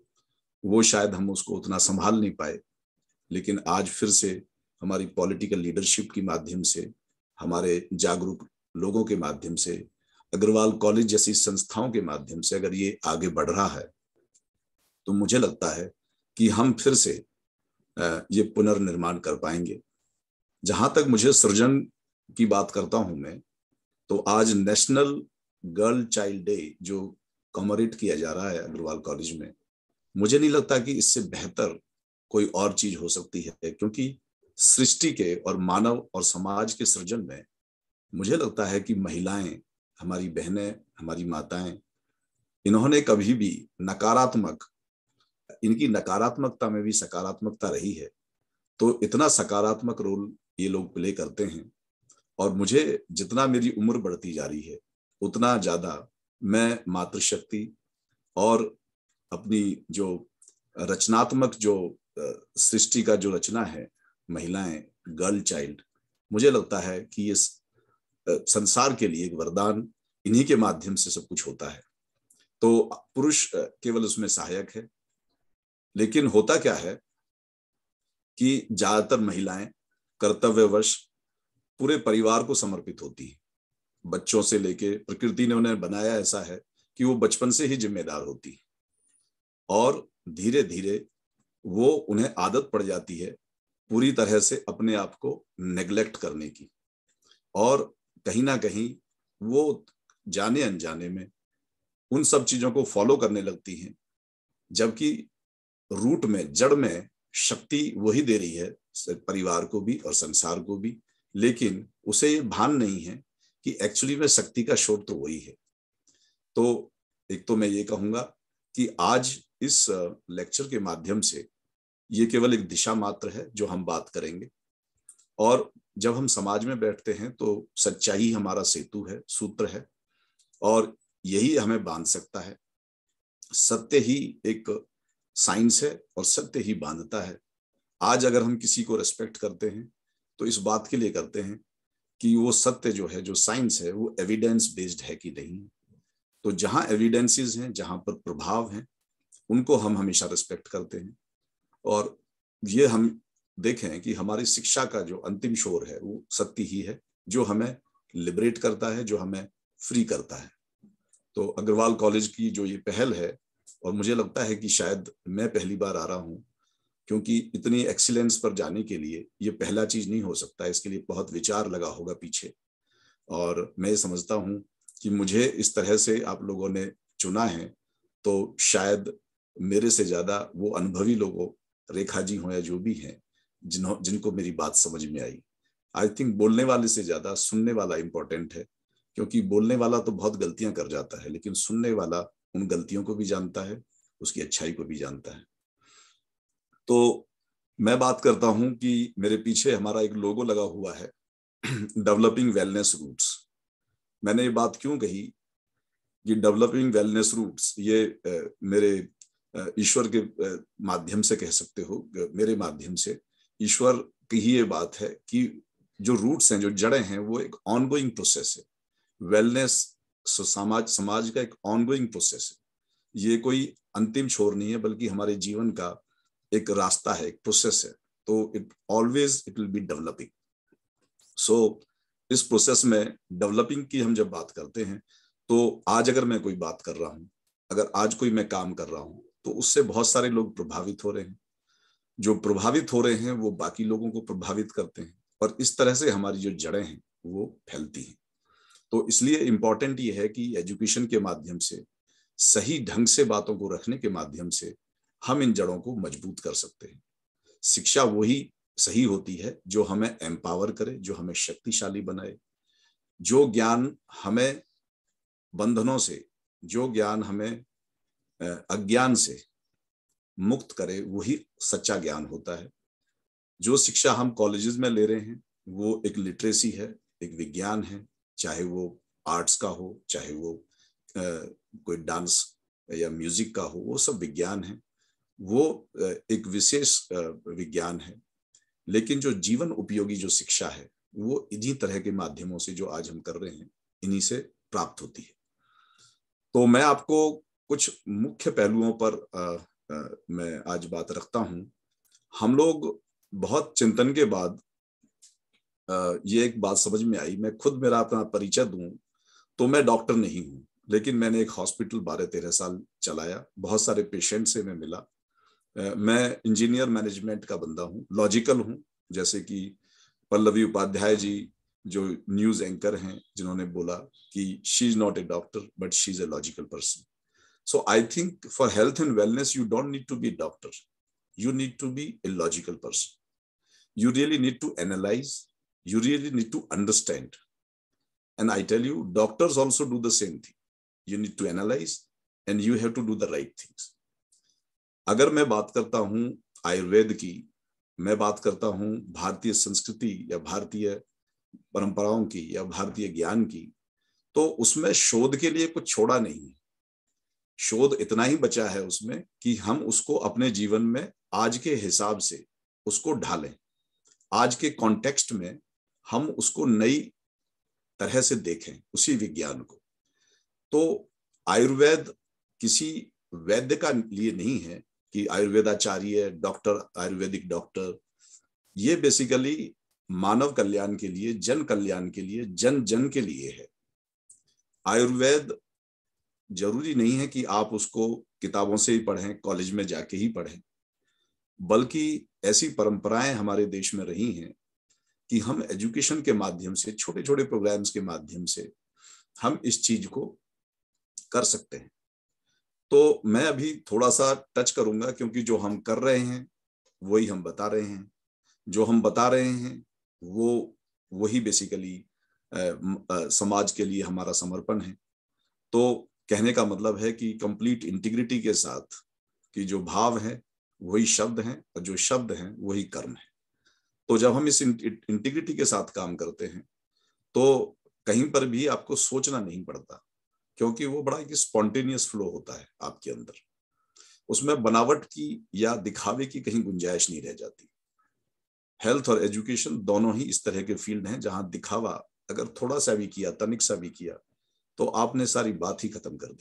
S7: वो शायद हम उसको उतना संभाल नहीं पाए, लेकिन आज फिर से हमारी पॉलिटिकल लीडरशिप के माध्यम से, हमारे जागरूक लोगों के माध्यम से, अग्रवाल कॉलेज जैसी संस्थाओं के माध्यम से अगर ये आगे बढ़ रहा है तो मुझे लगता है कि हम फिर से ये पुनर्निर्माण कर पाएंगे। जहां तक मुझे सृजन की बात करता हूं मैं, तो आज नेशनल गर्ल चाइल्ड डे जो कॉमेमोरेट किया जा रहा है अग्रवाल कॉलेज में, मुझे नहीं लगता कि इससे बेहतर कोई और चीज हो सकती है, क्योंकि सृष्टि के और मानव और समाज के सृजन में मुझे लगता है कि महिलाएं, हमारी बहनें, हमारी माताएं, इन्होंने कभी भी इनकी नकारात्मकता में भी सकारात्मकता रही है। तो इतना सकारात्मक रोल ये लोग प्ले करते हैं, और मुझे जितना मेरी उम्र बढ़ती जा रही है उतना ज्यादा मैं मातृशक्ति और अपनी जो रचनात्मक जो सृष्टि का जो रचना है, महिलाएं, गर्ल चाइल्ड, मुझे लगता है कि ये संसार के लिए एक वरदान, इन्हीं के माध्यम से सब कुछ होता है। तो पुरुष केवल उसमें सहायक है, लेकिन होता क्या है कि ज्यादातर महिलाएं कर्तव्यवश पूरे परिवार को समर्पित होती है। बच्चों से लेके प्रकृति ने उन्हें बनाया ऐसा है कि वो बचपन से ही जिम्मेदार होती है, और धीरे धीरे वो उन्हें आदत पड़ जाती है पूरी तरह से अपने आप को नेग्लेक्ट करने की, और कहीं ना कहीं वो जाने अनजाने में उन सब चीजों को फॉलो करने लगती हैं, जबकि रूट में, जड़ में शक्ति वही दे रही है परिवार को भी और संसार को भी, लेकिन उसे ये भान नहीं है कि एक्चुअली में शक्ति का स्रोत तो वही है। तो एक तो मैं ये कहूंगा कि आज इस लेक्चर के माध्यम से ये केवल एक दिशा मात्र है जो हम बात करेंगे, और जब हम समाज में बैठते हैं तो सच्चाई हमारा सेतु है, सूत्र है, और यही हमें बांध सकता है। सत्य ही एक साइंस है और सत्य ही बांधता है। आज अगर हम किसी को रेस्पेक्ट करते हैं तो इस बात के लिए करते हैं कि वो सत्य जो है, जो साइंस है, वो एविडेंस बेस्ड है कि नहीं। तो जहां एविडेंसेस हैं, जहां पर प्रभाव हैं, उनको हम हमेशा रिस्पेक्ट करते हैं। और ये हम देखें कि हमारी शिक्षा का जो अंतिम शोर है वो सत्य ही है, जो हमें लिबरेट करता है, जो हमें फ्री करता है। तो अग्रवाल कॉलेज की जो ये पहल है, और मुझे लगता है कि शायद मैं पहली बार आ रहा हूँ, क्योंकि इतनी एक्सीलेंस पर जाने के लिए ये पहला चीज नहीं हो सकता, इसके लिए बहुत विचार लगा होगा पीछे। और मैं ये समझता हूँ कि मुझे इस तरह से आप लोगों ने चुना है, तो शायद मेरे से ज्यादा वो अनुभवी लोगों, रेखा जी हो या जो भी हैं, जिनको मेरी बात समझ में आई। आई थिंक बोलने वाले से ज्यादा सुनने वाला इंपॉर्टेंट है, क्योंकि बोलने वाला तो बहुत गलतियां कर जाता है, लेकिन सुनने वाला उन गलतियों को भी जानता है, उसकी अच्छाई को भी जानता है। तो मैं बात करता हूं कि मेरे पीछे हमारा एक लोगो लगा हुआ है, डेवलपिंग वेलनेस रूट्स। मैंने ये बात क्यों कही कि डेवलपिंग वेलनेस रूट्स, ये मेरे ईश्वर के माध्यम से कह सकते हो, मेरे माध्यम से ईश्वर की ही ये बात है कि जो रूट्स हैं, जो जड़ें हैं, वो एक ऑनगोइंग प्रोसेस है। वेलनेस समाज का एक ऑनगोइंग प्रोसेस है। ये कोई अंतिम छोर नहीं है, बल्कि हमारे जीवन का एक रास्ता है, एक प्रोसेस है। तो it will be developing. So इस प्रोसेस में डेवलपिंग की हम जब बात करते हैं, तो आज अगर मैं कोई बात कर रहा हूं, अगर आज कोई मैं काम कर रहा हूं, तो उससे बहुत सारे लोग प्रभावित हो रहे हैं। जो प्रभावित हो रहे हैं वो बाकी लोगों को प्रभावित करते हैं, और इस तरह से हमारी जो जड़ें हैं वो फैलती हैं। तो इसलिए इम्पोर्टेंट ये है कि एजुकेशन के माध्यम से, सही ढंग से बातों को रखने के माध्यम से हम इन जड़ों को मजबूत कर सकते हैं। शिक्षा वही सही होती है जो हमें एम्पावर करे, जो हमें शक्तिशाली बनाए। जो ज्ञान हमें बंधनों से, जो ज्ञान हमें अज्ञान से मुक्त करे, वही सच्चा ज्ञान होता है। जो शिक्षा हम कॉलेजेस में ले रहे हैं वो एक लिटरेसी है, एक विज्ञान है, चाहे वो आर्ट्स का हो, चाहे वो कोई डांस या म्यूजिक का हो, वो सब विज्ञान है, वो एक विशेष विज्ञान है। लेकिन जो जीवन उपयोगी जो शिक्षा है वो इन्हीं तरह के माध्यमों से जो आज हम कर रहे हैं, इन्हीं से प्राप्त होती है। तो मैं आपको कुछ मुख्य पहलुओं पर मैं आज बात रखता हूं। हम लोग बहुत चिंतन के बाद ये एक बात समझ में आई। मैं खुद मेरा अपना परिचय दूं तो मैं डॉक्टर नहीं हूं, लेकिन मैंने एक हॉस्पिटल 12-13 साल चलाया, बहुत सारे पेशेंट से मैं मिला। मैं इंजीनियर मैनेजमेंट का बंदा हूं, लॉजिकल हूं, जैसे कि पल्लवी उपाध्याय जी जो न्यूज एंकर हैं, जिन्होंने बोला कि she is not a doctor but she is a logical person. So I think for health and wellness, you don't need to be a doctor. You need to be a logical person. You really need to analyze. You really need to understand. And I tell you, doctors also do the same thing. You need to analyze and you have to do the right things. अगर मैं बात करता हूँ आयुर्वेद की, मैं बात करता हूँ भारतीय संस्कृति या भारतीय परंपराओं की या भारतीय ज्ञान की, तो उसमें शोध के लिए कुछ छोड़ा नहीं है। शोध इतना ही बचा है उसमें कि हम उसको अपने जीवन में आज के हिसाब से उसको ढालें, आज के कॉन्टेक्स्ट में हम उसको नई तरह से देखें, उसी विज्ञान को। तो आयुर्वेद किसी वैद्य का लिए नहीं है कि आयुर्वेदाचार्य डॉक्टर, आयुर्वेदिक डॉक्टर। ये बेसिकली मानव कल्याण के लिए, जन कल्याण के लिए, जन जन के लिए है। आयुर्वेद जरूरी नहीं है कि आप उसको किताबों से ही पढ़ें, कॉलेज में जाके ही पढ़ें, बल्कि ऐसी परंपराएं हमारे देश में रही हैं कि हम एजुकेशन के माध्यम से, छोटे छोटे प्रोग्राम्स के माध्यम से हम इस चीज को कर सकते हैं। तो मैं अभी थोड़ा सा टच करूंगा, क्योंकि जो हम कर रहे हैं वही हम बता रहे हैं। जो हम बता रहे हैं वही बेसिकली समाज के लिए हमारा समर्पण है। तो कहने का मतलब है कि कंप्लीट इंटीग्रिटी के साथ कि जो भाव है वही शब्द हैं और जो शब्द हैं वही कर्म है। तो जब हम इस इंटीग्रिटी के साथ काम करते हैं तो कहीं पर भी आपको सोचना नहीं पड़ता, क्योंकि वो बड़ा एक स्पॉन्टेनियस फ्लो होता है आपके अंदर। उसमें बनावट की या दिखावे की कहीं गुंजाइश नहीं रह जाती। हेल्थ और एजुकेशन दोनों ही इस तरह के फील्ड हैं जहां दिखावा अगर थोड़ा सा भी किया, तनिक सा भी किया, तो आपने सारी बात ही खत्म कर दी।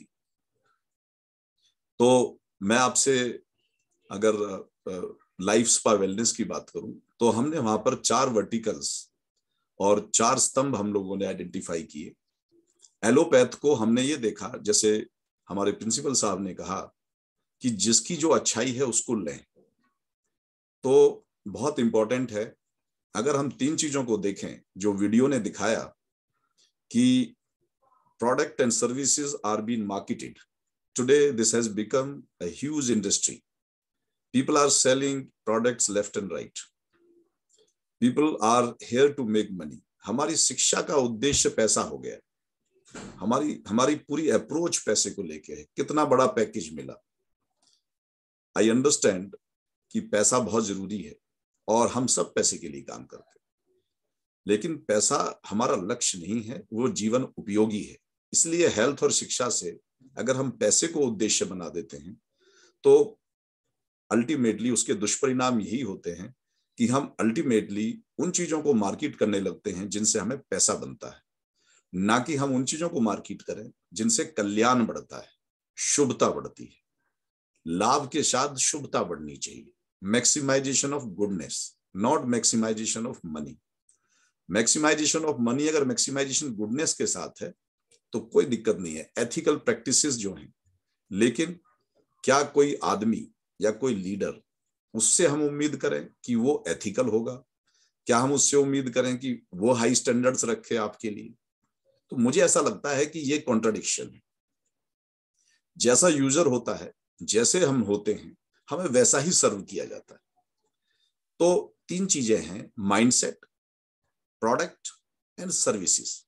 S7: तो मैं आपसे अगर लाइफ स्पा वेलनेस की बात करूं तो हमने वहां पर 4 वर्टिकल्स और 4 स्तंभ हम लोगों ने आइडेंटिफाई किए। एलोपैथ को हमने ये देखा, जैसे हमारे प्रिंसिपल साहब ने कहा कि जिसकी जो अच्छाई है उसको लें। तो बहुत इंपॉर्टेंट है, अगर हम 3 चीजों को देखें जो वीडियो ने दिखाया कि product and services are being marketed. Today, this has become a huge industry. People are selling products left and right. People are here to make money. हमारी शिक्षा का उद्देश्य पैसा हो गया। हमारी पूरी अप्रोच पैसे को लेके है। कितना बड़ा पैकेज मिला। I understand कि पैसा बहुत जरूरी है और हम सब पैसे के लिए काम करते हैं, लेकिन पैसा हमारा लक्ष्य नहीं है, वो जीवन उपयोगी है। इसलिए हेल्थ और शिक्षा से अगर हम पैसे को उद्देश्य बना देते हैं तो अल्टीमेटली उसके दुष्परिणाम यही होते हैं कि हम अल्टीमेटली उन चीजों को मार्केट करने लगते हैं जिनसे हमें पैसा बनता है, ना कि हम उन चीजों को मार्केट करें जिनसे कल्याण बढ़ता है, शुभता बढ़ती है। लाभ के साथ शुभता बढ़नी चाहिए। Maximization of goodness, not maximization of money. Maximization of money अगर मैक्सिमाइजेशन गुडनेस के साथ है तो कोई दिक्कत नहीं है, एथिकल प्रैक्टिसेस जो हैं। लेकिन क्या कोई आदमी या कोई लीडर, उससे हम उम्मीद करें कि वो एथिकल होगा? क्या हम उससे उम्मीद करें कि वो हाई स्टैंडर्ड्स रखे आपके लिए? तो मुझे ऐसा लगता है कि ये कॉन्ट्रडिक्शन है। जैसा यूजर होता है, जैसे हम होते हैं, हमें वैसा ही सर्व किया जाता है। तो 3 चीजें हैं, माइंडसेट, प्रोडक्ट एंड सर्विसेज।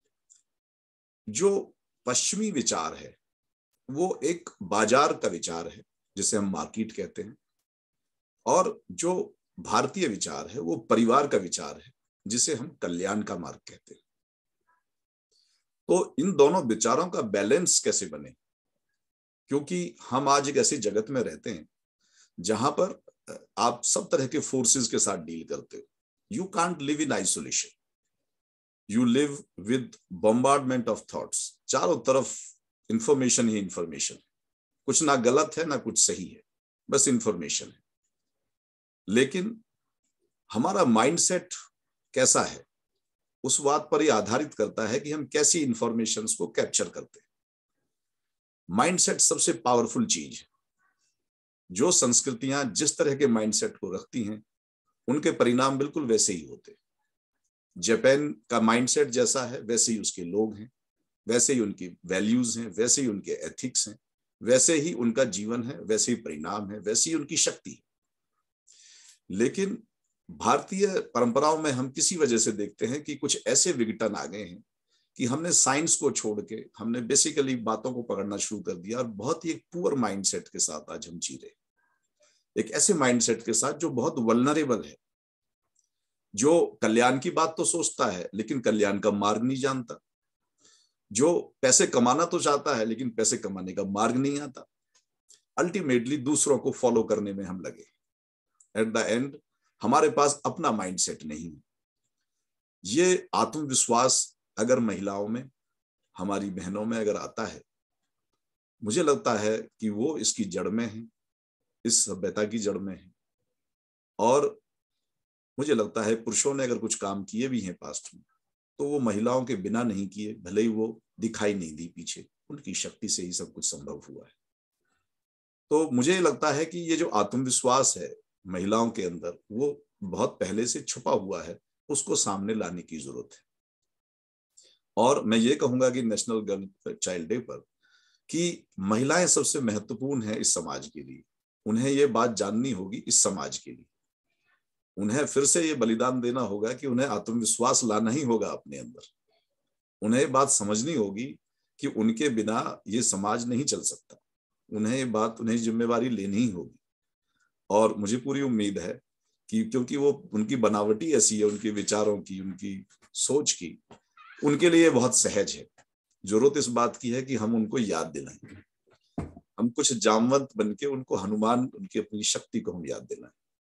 S7: जो पश्चिमी विचार है वो एक बाजार का विचार है जिसे हम मार्केट कहते हैं, और जो भारतीय विचार है वो परिवार का विचार है जिसे हम कल्याण का मार्ग कहते हैं। तो इन दोनों विचारों का बैलेंस कैसे बने? क्योंकि हम आज एक ऐसी जगत में रहते हैं जहां पर आप सब तरह के फोर्सेस के साथ डील करते हो। You can't live in isolation, you live with bombardment of thoughts. चारों तरफ इंफॉर्मेशन ही इंफॉर्मेशन, कुछ ना गलत है ना कुछ सही है, बस इंफॉर्मेशन है। लेकिन हमारा माइंडसेट कैसा है उस बात पर ही आधारित करता है कि हम कैसी इंफॉर्मेशंस को कैप्चर करते हैं। माइंडसेट सबसे पावरफुल चीज है। जो संस्कृतियां जिस तरह के माइंडसेट को रखती हैं उनके परिणाम बिल्कुल वैसे ही होते हैं। जापान का माइंडसेट जैसा है वैसे ही उसके लोग हैं, वैसे ही उनकी वैल्यूज हैं, वैसे ही उनके एथिक्स हैं, वैसे ही उनका जीवन है, वैसे ही परिणाम है, वैसी ही उनकी शक्ति है। लेकिन भारतीय परंपराओं में हम किसी वजह से देखते हैं कि कुछ ऐसे विघटन आ गए हैं कि हमने साइंस को छोड़ के हमने बेसिकली बातों को पकड़ना शुरू कर दिया, और बहुत ही एक पुअर माइंडसेट के साथ आज हम जी रहे। एक ऐसे माइंडसेट के साथ जो बहुत वल्नरेबल है, जो कल्याण की बात तो सोचता है लेकिन कल्याण का मार्ग नहीं जानता, जो पैसे कमाना तो चाहता है लेकिन पैसे कमाने का मार्ग नहीं आता। अल्टीमेटली दूसरों को फॉलो करने में हम लगे। एट द एंड हमारे पास अपना माइंडसेट नहीं है। ये आत्मविश्वास अगर महिलाओं में, हमारी बहनों में अगर आता है, मुझे लगता है कि वो इसकी जड़ में है, इस सभ्यता की जड़ में है। और मुझे लगता है पुरुषों ने अगर कुछ काम किए भी हैं पास्ट में तो वो महिलाओं के बिना नहीं किए, भले ही वो दिखाई नहीं दी पीछे, उनकी शक्ति से ही सब कुछ संभव हुआ है। तो मुझे लगता है कि ये जो आत्मविश्वास है महिलाओं के अंदर वो बहुत पहले से छुपा हुआ है, उसको सामने लाने की जरूरत है। और मैं ये कहूंगा कि नेशनल गर्ल चाइल्ड डे पर कि महिलाएं सबसे महत्वपूर्ण है इस समाज के लिए। उन्हें ये बात जाननी होगी इस समाज के लिए। उन्हें फिर से ये बलिदान देना होगा कि उन्हें आत्मविश्वास लाना ही होगा अपने अंदर। उन्हें बात समझनी होगी कि उनके बिना ये समाज नहीं चल सकता। उन्हें जिम्मेवारी लेनी ही होगी। और मुझे पूरी उम्मीद है कि क्योंकि वो उनकी बनावटी ऐसी है, उनके विचारों की, उनकी सोच की, उनके लिए बहुत सहज है। जरूरत इस बात की है कि हम उनको याद दिलाएं, हम कुछ जामवंत बन के उनको हनुमान, उनकी अपनी शक्ति को हम याद दिलाएं।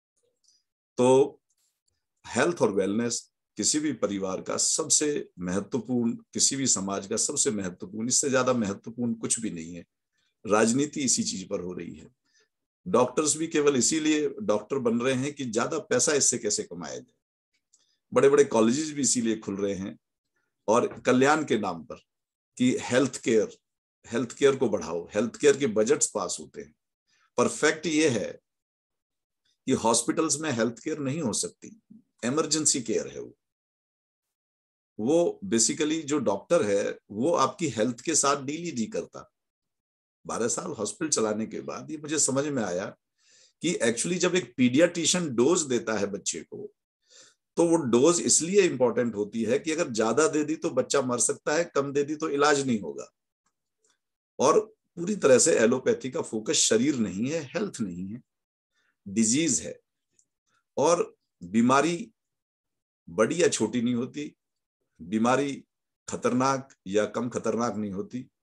S7: तो हेल्थ और वेलनेस किसी भी परिवार का सबसे महत्वपूर्ण, किसी भी समाज का सबसे महत्वपूर्ण, इससे ज्यादा महत्वपूर्ण कुछ भी नहीं है। राजनीति इसी चीज पर हो रही है। डॉक्टर्स भी केवल इसीलिए डॉक्टर बन रहे हैं कि ज्यादा पैसा इससे कैसे कमाया जाए। बड़े बड़े कॉलेजेस भी इसीलिए खुल रहे हैं और कल्याण के नाम पर कि हेल्थ केयर को बढ़ाओ, हेल्थ केयर के बजट्स पास होते हैं। परफेक्ट ये है कि हॉस्पिटल्स में हेल्थ केयर नहीं हो सकती, इमरजेंसी केयर है वो बेसिकली जो डॉक्टर है वो आपकी हेल्थ के साथ डील ही नहीं करता। 12 साल हॉस्पिटल चलाने के बाद ये मुझे समझ में आया कि एक्चुअली जब एक पीडियाट्रिशियन डोज देता है बच्चे को, तो वो डोज इसलिए इंपॉर्टेंट होती है कि अगर ज्यादा दे दी तो बच्चा मर सकता है, कम दे दी तो इलाज नहीं होगा। और पूरी तरह से एलोपैथी का फोकस शरीर नहीं है, हेल्थ नहीं है, डिजीज है। और बीमारी बड़ी या छोटी नहीं होती, बीमारी खतरनाक या कम खतरनाक नहीं होती,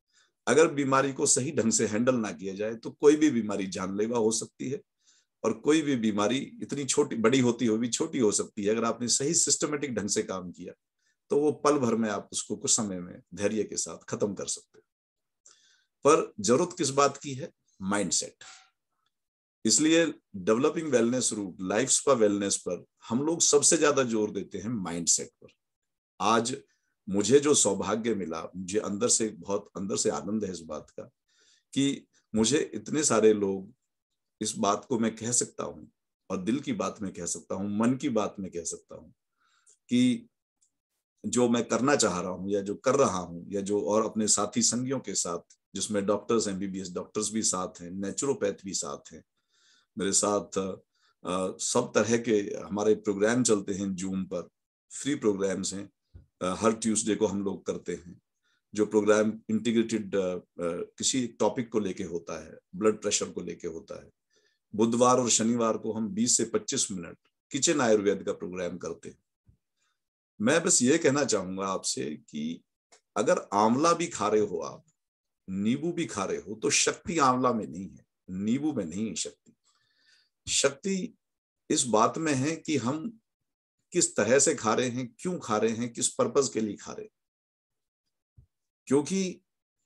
S7: अगर बीमारी को सही ढंग से हैंडल ना किया जाए तो कोई भी बीमारी जानलेवा हो सकती है, और कोई भी बीमारी इतनी छोटी बड़ी होती हो भी छोटी हो सकती है। अगर आपने सही सिस्टमेटिक ढंग से काम किया तो वो पल भर में आप उसको कुछ समय में धैर्य के साथ खत्म कर सकते हो। पर जरूरत किस बात की है? माइंडसेट। इसलिए developing wellness route, life spa wellness पर हम लोग सबसे ज्यादा जोर देते हैं माइंडसेट पर। आज मुझे जो सौभाग्य मिला, मुझे अंदर से आनंद है इस बात का कि मुझे इतने सारे लोग, इस बात को मैं कह सकता हूं और दिल की बात में कह सकता हूं, मन की बात में कह सकता हूं कि जो मैं करना चाह रहा हूं या जो कर रहा हूं या जो और अपने साथी संगियों के साथ, जिसमें डॉक्टर्स, एमबीबीएस डॉक्टर्स भी साथ हैं, नेचुरोपैथ भी साथ हैं मेरे साथ, सब तरह के हमारे प्रोग्राम चलते हैं जूम पर, फ्री प्रोग्राम्स हैं, हर ट्यूसडे को हम लोग करते हैं, जो प्रोग्राम इंटीग्रेटेड किसी टॉपिक को लेके होता है, ब्लड प्रेशर को लेके होता है। बुधवार और शनिवार को हम 20 से 25 मिनट किचन आयुर्वेद का प्रोग्राम करते हैं। मैं बस ये कहना चाहूंगा आपसे कि अगर आंवला भी खा रहे हो आप, नींबू भी खा रहे हो, तो शक्ति आंवला में नहीं है, नींबू में नहीं है शक्ति। शक्ति इस बात में है कि हम किस तरह से खा रहे हैं, क्यों खा रहे हैं, किस पर्पस के लिए खा रहे हैं। क्योंकि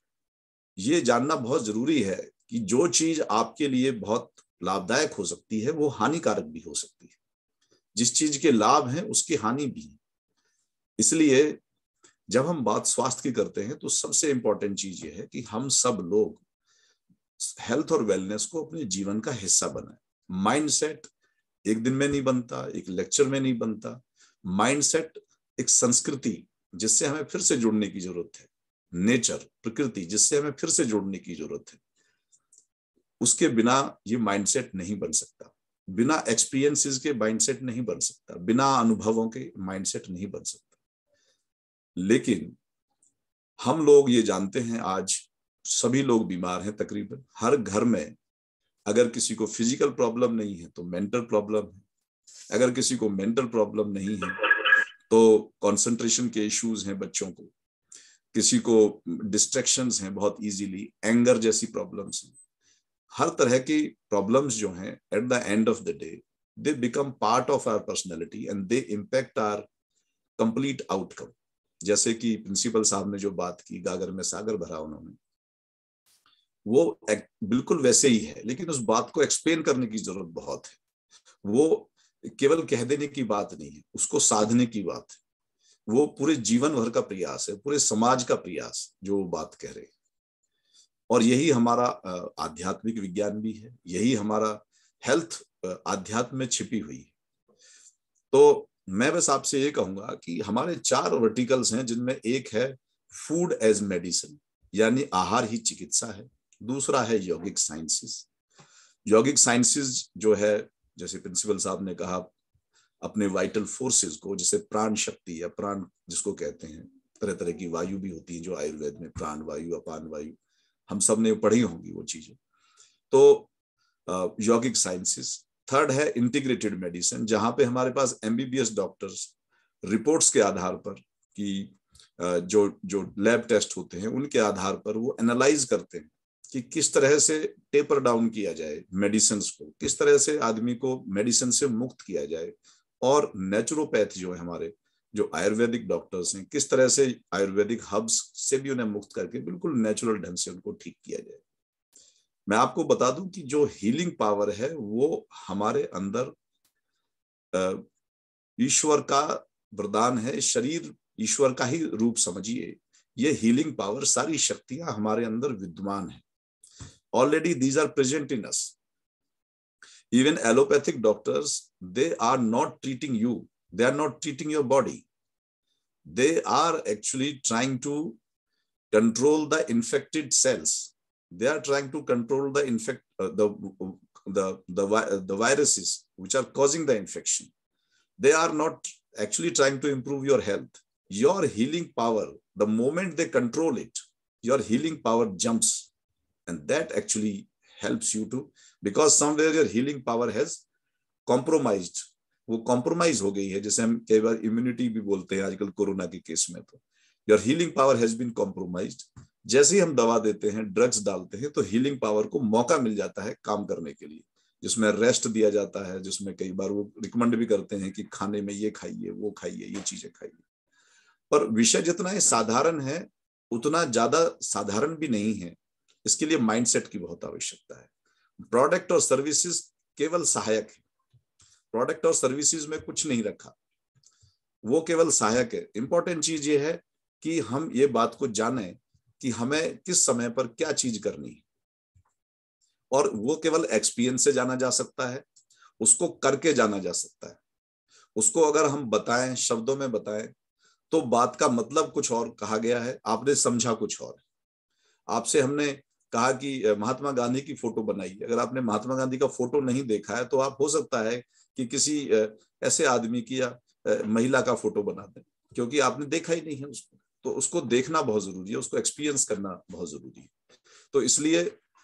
S7: ये जानना बहुत जरूरी है कि जो चीज आपके लिए बहुत लाभदायक हो सकती है वो हानिकारक भी हो सकती है। जिस चीज के लाभ हैं उसकी हानि भी है। इसलिए जब हम बात स्वास्थ्य की करते हैं तो सबसे इंपॉर्टेंट चीज ये है कि हम सब लोग हेल्थ और वेलनेस को अपने जीवन का हिस्सा बनाएं। माइंडसेट एक दिन में नहीं बनता, एक लेक्चर में नहीं बनता। माइंडसेट एक संस्कृति जिससे हमें फिर से जुड़ने की जरूरत है, नेचर, प्रकृति जिससे हमें फिर से जुड़ने की जरूरत है। उसके बिना ये माइंडसेट नहीं बन सकता, बिना एक्सपीरियंसेस के माइंडसेट नहीं बन सकता, बिना अनुभवों के माइंडसेट नहीं बन सकता। लेकिन हम लोग ये जानते हैं, आज सभी लोग बीमार हैं, तकरीबन हर घर में अगर किसी को फिजिकल प्रॉब्लम नहीं है तो मेंटल प्रॉब्लम है, अगर किसी को मेंटल प्रॉब्लम नहीं है तो कंसंट्रेशन के इश्यूज हैं बच्चों को, किसी को डिस्ट्रैक्शंस हैं बहुत इजीली, एंगर जैसी प्रॉब्लम्स हैं। हर तरह की प्रॉब्लम्स जो हैं at the end of the day they become part of our personality and they impact our complete outcome. जैसे कि प्रिंसिपल साहब ने जो बात की, गागर में सागर भरा उन्होंने, वो बिल्कुल वैसे ही है, लेकिन उस बात को एक्सप्लेन करने की जरूरत बहुत है। वो केवल कह देने की बात नहीं है, उसको साधने की बात है। वो पूरे जीवन भर का प्रयास है, पूरे समाज का प्रयास जो वो बात कह रहे हैं। और यही हमारा आध्यात्मिक विज्ञान भी है, यही हमारा हेल्थ आध्यात्म में छिपी हुई है। तो मैं बस आपसे ये कहूंगा कि हमारे 4 वर्टिकल्स हैं, जिनमें एक है फूड एज मेडिसिन, यानी आहार ही चिकित्सा है। दूसरा है यौगिक साइंसेस। यौगिक साइंसेस जो है, जैसे प्रिंसिपल साहब ने कहा, अपने वाइटल फोर्सेस को, जैसे प्राण शक्ति या प्राण जिसको कहते हैं, तरह तरह की वायु भी होती है जो आयुर्वेद में, प्राण वायु, अपान वायु, हम सब ने पढ़ी होंगी वो चीजें। तो यौगिक साइंसेस। थर्ड है इंटीग्रेटेड मेडिसिन, जहां पे हमारे पास एमबीबीएस डॉक्टर्स रिपोर्ट्स के आधार पर कि जो लैब टेस्ट होते हैं उनके आधार पर वो एनालाइज करते हैं कि किस तरह से टेपर डाउन किया जाए मेडिसिन को, किस तरह से आदमी को मेडिसिन से मुक्त किया जाए। और नेचुरोपैथ जो है हमारे, जो आयुर्वेदिक डॉक्टर्स हैं, किस तरह से आयुर्वेदिक हर्ब्स से भी उन्हें मुक्त करके बिल्कुल नेचुरल ढंग से उनको ठीक किया जाए। मैं आपको बता दूं कि जो हीलिंग पावर है वो हमारे अंदर ईश्वर का वरदान है। शरीर ईश्वर का ही रूप समझिए। ये हीलिंग पावर, सारी शक्तियां हमारे अंदर विद्यमान है। Already these are present in us. Even allopathic doctors, they are not treating you. They are not treating your body. They are actually trying to control the infected cells. They are trying to control the the viruses which are causing the infection. They are not actually trying to improve your health. Your healing power, the moment they control it, your healing power jumps. And that actually helps you to, because somewhere your healing power has compromised. वो compromise हो गई है, जैसे हम कई बार immunity भी बोलते हैं आजकल कोरोना के केस में। तो your healing power has been compromised. जैसे ही हम दवा देते हैं, ड्रग्स डालते हैं, तो हीलिंग पावर को मौका मिल जाता है काम करने के लिए, जिसमें रेस्ट दिया जाता है, जिसमें कई बार वो रिकमेंड भी करते हैं कि खाने में ये खाइए, वो खाइए, ये चीजें खाइए। पर विषय जितना ही साधारण है उतना ज्यादा साधारण भी नहीं है। इसके लिए माइंडसेट की बहुत आवश्यकता है। प्रोडक्ट और सर्विसेज केवल सहायक है। प्रोडक्ट और सर्विसेज में कुछ नहीं रखा, वो केवल सहायक है। इंपॉर्टेंट चीज ये है कि हम ये बात को जाने कि हमें किस समय पर क्या चीज करनी है, और वो केवल एक्सपीरियंस से जाना जा सकता है, उसको करके जाना जा सकता है। उसको अगर हम बताएं, शब्दों में बताएं, तो बात का मतलब कुछ और कहा गया है, आपने समझा कुछ और। आपसे हमने कहा कि महात्मा गांधी की फोटो बनाइए, अगर आपने महात्मा गांधी का फोटो नहीं देखा है तो आप हो सकता है कि किसी ऐसे आदमी की या महिला का फोटो बना दें, क्योंकि आपने देखा ही नहीं है उसको। तो उसको देखना बहुत जरूरी है, उसको एक्सपीरियंस करना बहुत जरूरी है। तो इसलिए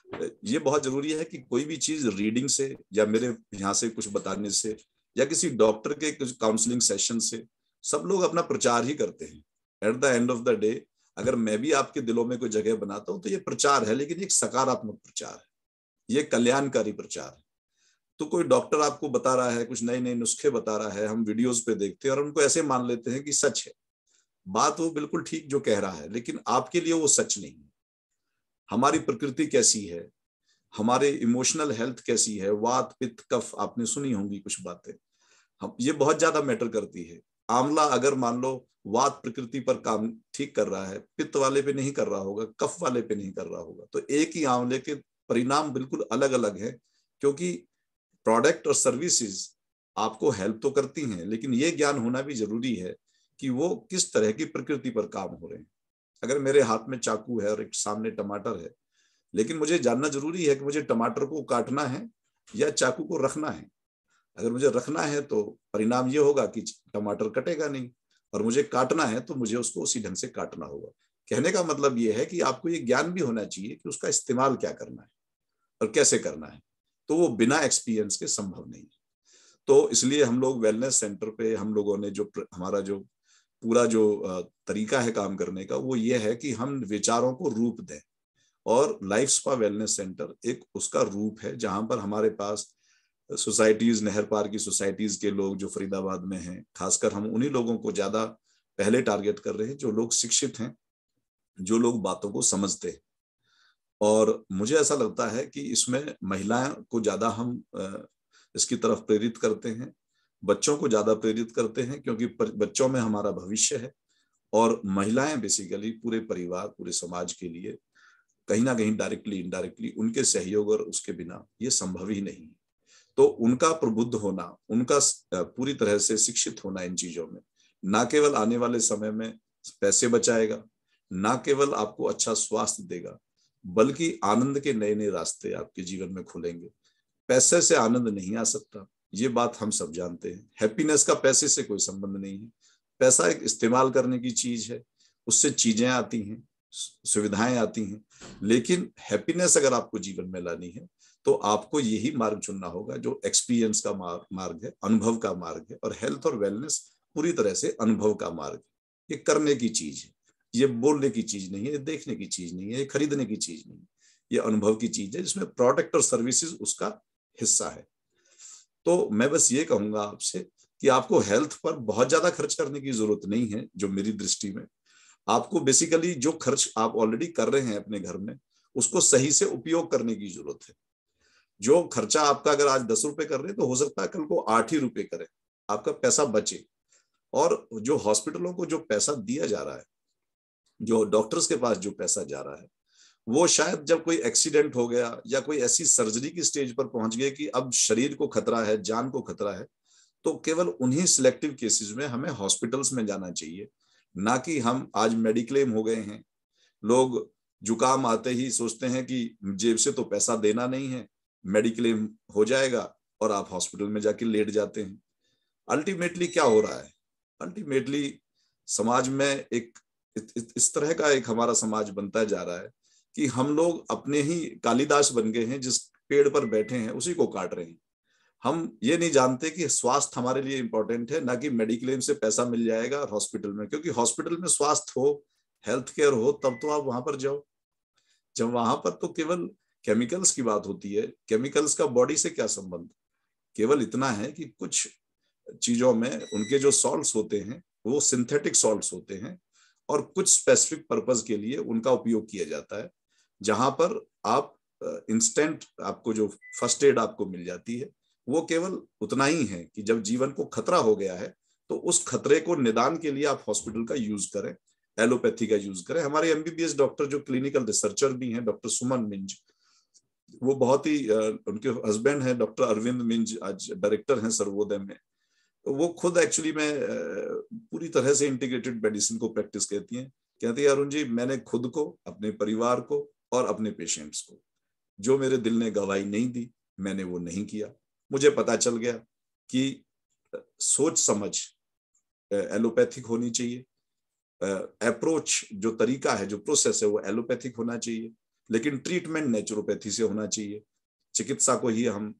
S7: ये बहुत जरूरी है कि कोई भी चीज रीडिंग से या मेरे यहाँ से कुछ बताने से या किसी डॉक्टर के कुछ काउंसलिंग सेशन से सब लोग अपना प्रचार ही करते हैं। At the end of the day अगर मैं भी आपके दिलों में कोई जगह बनाता हूं तो ये प्रचार है, लेकिन एक सकारात्मक प्रचार है, ये कल्याणकारी प्रचार है। तो कोई डॉक्टर आपको बता रहा है, कुछ नए नए नुस्खे बता रहा है, हम वीडियोस पे देखते हैं और उनको ऐसे मान लेते हैं कि सच है। बात वो बिल्कुल ठीक जो कह रहा है, लेकिन आपके लिए वो सच नहीं है। हमारी प्रकृति कैसी है, हमारे इमोशनल हेल्थ कैसी है, वात पित्त कफ, आपने सुनी होंगी कुछ बातें, हम ये बहुत ज्यादा मैटर करती है। आंवला अगर मान लो वात प्रकृति पर काम ठीक कर रहा है, पित्त वाले पे नहीं कर रहा होगा, कफ वाले पे नहीं कर रहा होगा, तो एक ही आंवले के परिणाम बिल्कुल अलग अलग है। क्योंकि प्रोडक्ट और सर्विसेज आपको हेल्प तो करती हैं, लेकिन ये ज्ञान होना भी जरूरी है कि वो किस तरह की प्रकृति पर काम हो रहे हैं। अगर मेरे हाथ में चाकू है और एक सामने टमाटर है, लेकिन मुझे जानना जरूरी है कि मुझे टमाटर को काटना है या चाकू को रखना है। अगर मुझे रखना है तो परिणाम ये होगा कि टमाटर कटेगा नहीं, और मुझे काटना है तो मुझे उसको उसी ढंग से काटना होगा। कहने का मतलब ये है कि आपको ये ज्ञान भी होना चाहिए कि उसका इस्तेमाल क्या करना है और कैसे करना है। तो वो बिना एक्सपीरियंस के संभव नहीं है। तो इसलिए हम लोग वेलनेस सेंटर पे हम लोगों ने जो हमारा जो पूरा जो तरीका है काम करने का, वो ये है कि हम विचारों को रूप दें। और लाइफ स्पा वेलनेस सेंटर एक उसका रूप है, जहां पर हमारे पास सोसाइटीज, नहर पार की सोसाइटीज के लोग जो फरीदाबाद में हैं, खासकर हम उन्हीं लोगों को ज्यादा पहले टारगेट कर रहे हैं जो लोग शिक्षित हैं, जो लोग बातों को समझते हैं। और मुझे ऐसा लगता है कि इसमें महिलाएं को ज्यादा हम इसकी तरफ प्रेरित करते हैं, बच्चों को ज्यादा प्रेरित करते हैं, क्योंकि बच्चों में हमारा भविष्य है। और महिलाएं बेसिकली पूरे परिवार, पूरे समाज के लिए कहीं ना कहीं डायरेक्टली इनडायरेक्टली उनके सहयोग और उसके बिना ये संभव ही नहीं। तो उनका प्रबुद्ध होना, उनका पूरी तरह से शिक्षित होना इन चीजों में, ना केवल आने वाले समय में पैसे बचाएगा, ना केवल आपको अच्छा स्वास्थ्य देगा, बल्कि आनंद के नए नए रास्ते आपके जीवन में खुलेंगे। पैसे से आनंद नहीं आ सकता, ये बात हम सब जानते हैं। हैप्पीनेस का पैसे से कोई संबंध नहीं है। पैसा एक इस्तेमाल करने की चीज है, उससे चीजें आती हैं, सुविधाएं आती हैं, लेकिन हैप्पीनेस अगर आपको जीवन में लानी है तो आपको यही मार्ग चुनना होगा जो एक्सपीरियंस का मार्ग है, अनुभव का मार्ग है। और हेल्थ और वेलनेस पूरी तरह से अनुभव का मार्ग है। ये करने की चीज है, ये बोलने की चीज नहीं है, ये देखने की चीज नहीं है, ये खरीदने की चीज नहीं है, ये अनुभव की चीज है, जिसमें प्रोडक्ट और सर्विसेज उसका हिस्सा है। तो मैं बस ये कहूंगा आपसे कि आपको हेल्थ पर बहुत ज्यादा खर्च करने की जरूरत नहीं है। जो मेरी दृष्टि में आपको बेसिकली जो खर्च आप ऑलरेडी कर रहे हैं अपने घर में, उसको सही से उपयोग करने की जरूरत है। जो खर्चा आपका अगर आज 10 रुपए कर रहे हैं तो हो सकता है कल को 8 ही रुपए करें, आपका पैसा बचे। और जो हॉस्पिटलों को जो पैसा दिया जा रहा है, जो डॉक्टर्स के पास जो पैसा जा रहा है, वो शायद जब कोई एक्सीडेंट हो गया या कोई ऐसी सर्जरी की स्टेज पर पहुंच गए कि अब शरीर को खतरा है, जान को खतरा है, तो केवल उन्हीं सिलेक्टिव केसेस में हमें हॉस्पिटल्स में जाना चाहिए। ना कि हम आज मेडिक्लेम हो गए हैं, लोग जुकाम आते ही सोचते हैं कि जेब से तो पैसा देना नहीं है, मेडिक्लेम हो जाएगा, और आप हॉस्पिटल में जाके लेट जाते हैं। अल्टीमेटली क्या हो रहा है? अल्टीमेटली समाज में एक इस तरह का एक हमारा समाज बनता जा रहा है कि हम लोग अपने ही कालिदास बन गए हैं, जिस पेड़ पर बैठे हैं उसी को काट रहे हैं। हम ये नहीं जानते कि स्वास्थ्य हमारे लिए इंपॉर्टेंट है, ना कि मेडिक्लेम से पैसा मिल जाएगा हॉस्पिटल में। क्योंकि हॉस्पिटल में स्वास्थ्य हो, हेल्थ केयर हो, तब तो आप वहां पर जाओ। जब वहां पर तो केवल केमिकल्स की बात होती है। केमिकल्स का बॉडी से क्या संबंध? केवल इतना है कि कुछ चीजों में उनके जो सॉल्ट्स होते हैं वो सिंथेटिक सॉल्ट्स होते हैं और कुछ स्पेसिफिक पर्पस के लिए उनका उपयोग किया जाता है, जहां पर आप इंस्टेंट आपको जो फर्स्ट एड आपको मिल जाती है वो केवल उतना ही है कि जब जीवन को खतरा हो गया है तो उस खतरे को निदान के लिए आप हॉस्पिटल का यूज करें, एलोपैथी का यूज करें। हमारे एमबीबीएस डॉक्टर जो क्लिनिकल रिसर्चर भी हैं, डॉक्टर सुमन मिंज, वो बहुत ही उनके हस्बैंड हैं डॉक्टर अरविंद मिंज, आज डायरेक्टर हैं सर्वोदय में। वो खुद एक्चुअली में पूरी तरह से इंटीग्रेटेड मेडिसिन को प्रैक्टिस कहती हैं अरुण जी, मैंने खुद को, अपने परिवार को और अपने पेशेंट्स को जो मेरे दिल ने गवाही नहीं दी मैंने वो नहीं किया। मुझे पता चल गया कि सोच समझ एलोपैथिक होनी चाहिए, अप्रोच जो तरीका है, जो प्रोसेस है वो एलोपैथिक होना चाहिए, लेकिन ट्रीटमेंट नेचुरोपैथी से होना चाहिए। चिकित्सा को ही हम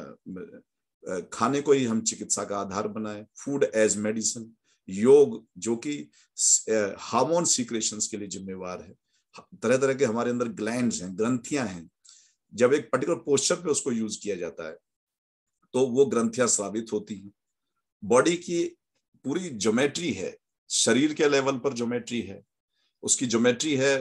S7: खाने को ही हम चिकित्सा का आधार बनाएं, फूड एज मेडिसिन, योग जो कि हार्मोन सीक्रेशंस के लिए जिम्मेवार है। तरह तरह के हमारे अंदर ग्लैंड्स हैं, ग्रंथियां हैं, जब एक पर्टिकुलर पोस्चर पे उसको यूज किया जाता है तो वो ग्रंथियां स्रावित होती हैं। बॉडी की पूरी ज्योमेट्री है, शरीर के लेवल पर ज्योमेट्री है, उसकी ज्योमेट्री है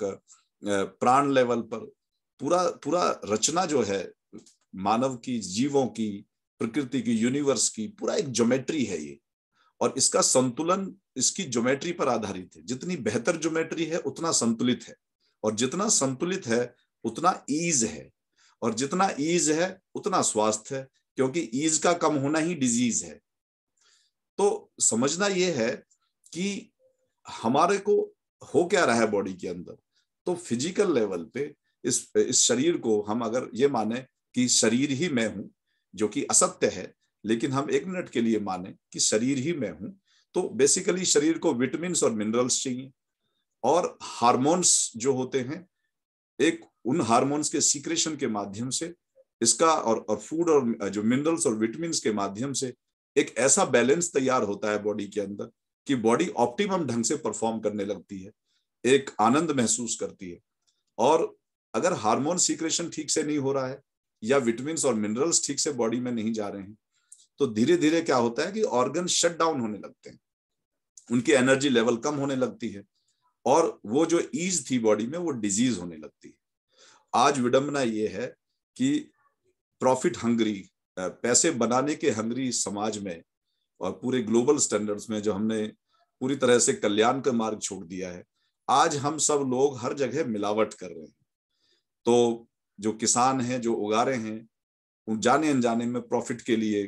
S7: प्राण लेवल पर, पूरा रचना जो है मानव की, जीवों की, प्रकृति की, यूनिवर्स की, पूरा एक ज्योमेट्री है ये। और इसका संतुलन इसकी ज्योमेट्री पर आधारित है। जितनी बेहतर ज्योमेट्री है उतना संतुलित है, और जितना संतुलित है उतना ईज है, और जितना ईज है उतना स्वास्थ्य है, क्योंकि ईज का कम होना ही डिजीज है। तो समझना यह है कि हमारे को हो क्या रहा है बॉडी के अंदर। तो फिजिकल लेवल पे इस शरीर को हम अगर ये माने कि शरीर ही मैं हूं, जो कि असत्य है, लेकिन हम एक मिनट के लिए माने कि शरीर ही मैं हूं, तो बेसिकली शरीर को विटामिन्स और मिनरल्स चाहिए, और हार्मोन्स जो होते हैं, एक उन हार्मोन्स के सीक्रेशन के माध्यम से इसका और फूड और जो मिनरल्स और विटामिन्स के माध्यम से एक ऐसा बैलेंस तैयार होता है बॉडी के अंदर कि बॉडी ऑप्टिमम ढंग से परफॉर्म करने लगती है, एक आनंद महसूस करती है। और अगर हार्मोन सीक्रेशन ठीक से नहीं हो रहा है या विटामिन्स और मिनरल्स ठीक से बॉडी में नहीं जा रहे हैं, तो धीरे धीरे क्या होता है कि ऑर्गन शट डाउन होने लगते हैं, उनकी एनर्जी लेवल कम होने लगती है, और वो जो ईज थी बॉडी में वो डिजीज होने लगती है। आज विडंबना ये है कि प्रॉफिट हंग्री, पैसे बनाने के हंग्री समाज में और पूरे ग्लोबल स्टैंडर्ड्स में जो हमने पूरी तरह से कल्याण का मार्ग छोड़ दिया है, आज हम सब लोग हर जगह मिलावट कर रहे हैं। तो जो किसान हैं, जो उगा रहे हैं, उन जाने अनजाने में प्रॉफिट के लिए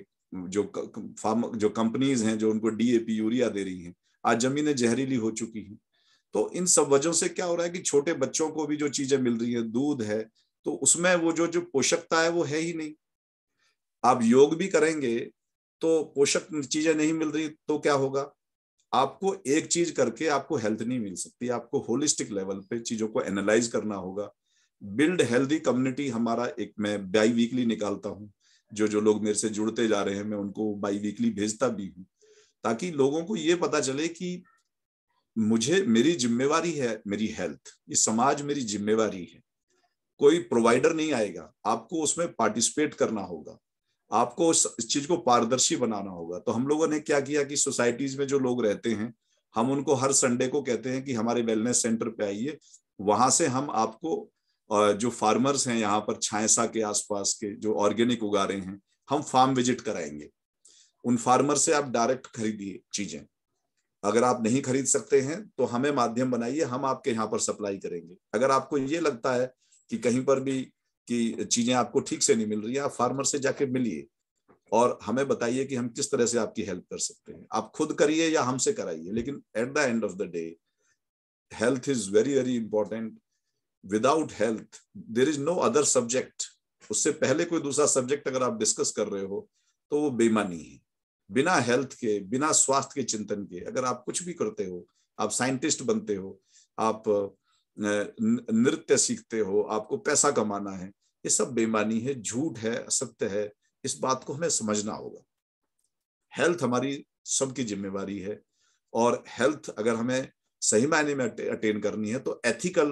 S7: जो कंपनीज हैं जो उनको डीएपी यूरिया दे रही हैं, आज जमीनें जहरीली हो चुकी हैं। तो इन सब वजहों से क्या हो रहा है कि छोटे बच्चों को भी जो चीजें मिल रही है, दूध है, तो उसमें वो जो पोषकता है वो है ही नहीं। आप योग भी करेंगे तो पोषक चीजें नहीं मिल रही तो क्या होगा? आपको एक चीज करके आपको हेल्थ नहीं मिल सकती, आपको होलिस्टिक लेवल पे चीजों को एनालाइज करना होगा। बिल्ड हेल्दी कम्युनिटी हमारा एक मैं बाई वीकली निकालता हूँ, जो लोग मेरे से जुड़ते जा रहे हैं मैं उनको बाई वीकली भेजता भी हूँ, ताकि लोगों को ये पता चले कि मेरी जिम्मेवारी है, मेरी हेल्थ, ये समाज मेरी जिम्मेवारी है। कोई प्रोवाइडर नहीं आएगा, आपको उसमें पार्टिसिपेट करना होगा, आपको इस चीज को पारदर्शी बनाना होगा। तो हम लोगों ने क्या किया कि सोसाइटीज में जो लोग रहते हैं, हम उनको हर संडे को कहते हैं कि हमारे वेलनेस सेंटर पे आइए, वहां से हम आपको जो फार्मर्स हैं यहाँ पर छायसा के आसपास के जो ऑर्गेनिक उगा रहे हैं, हम फार्म विजिट कराएंगे। उन फार्मर से आप डायरेक्ट खरीदिए चीजें। अगर आप नहीं खरीद सकते हैं तो हमें माध्यम बनाइए, हम आपके यहाँ पर सप्लाई करेंगे। अगर आपको ये लगता है कि कहीं पर भी कि चीजें आपको ठीक से नहीं मिल रही है, आप फार्मर से जाके मिलिए और हमें बताइए कि हम किस तरह से आपकी हेल्प कर सकते हैं। आप खुद करिए या हमसे कराइए, लेकिन at the end of the day health is very very important. Without health there is no other subject. उससे पहले कोई दूसरा सब्जेक्ट अगर आप डिस्कस कर रहे हो तो वो बेईमानी है। बिना हेल्थ के, बिना स्वास्थ्य के चिंतन के अगर आप कुछ भी करते हो, आप साइंटिस्ट बनते हो, आप नृत्य सीखते हो, आपको पैसा कमाना है, ये सब बेईमानी है, झूठ है, असत्य है। इस बात को हमें समझना होगा। हेल्थ हमारी सबकी जिम्मेवारी है, और हेल्थ अगर हमें सही मायने में अटेन करनी है तो एथिकल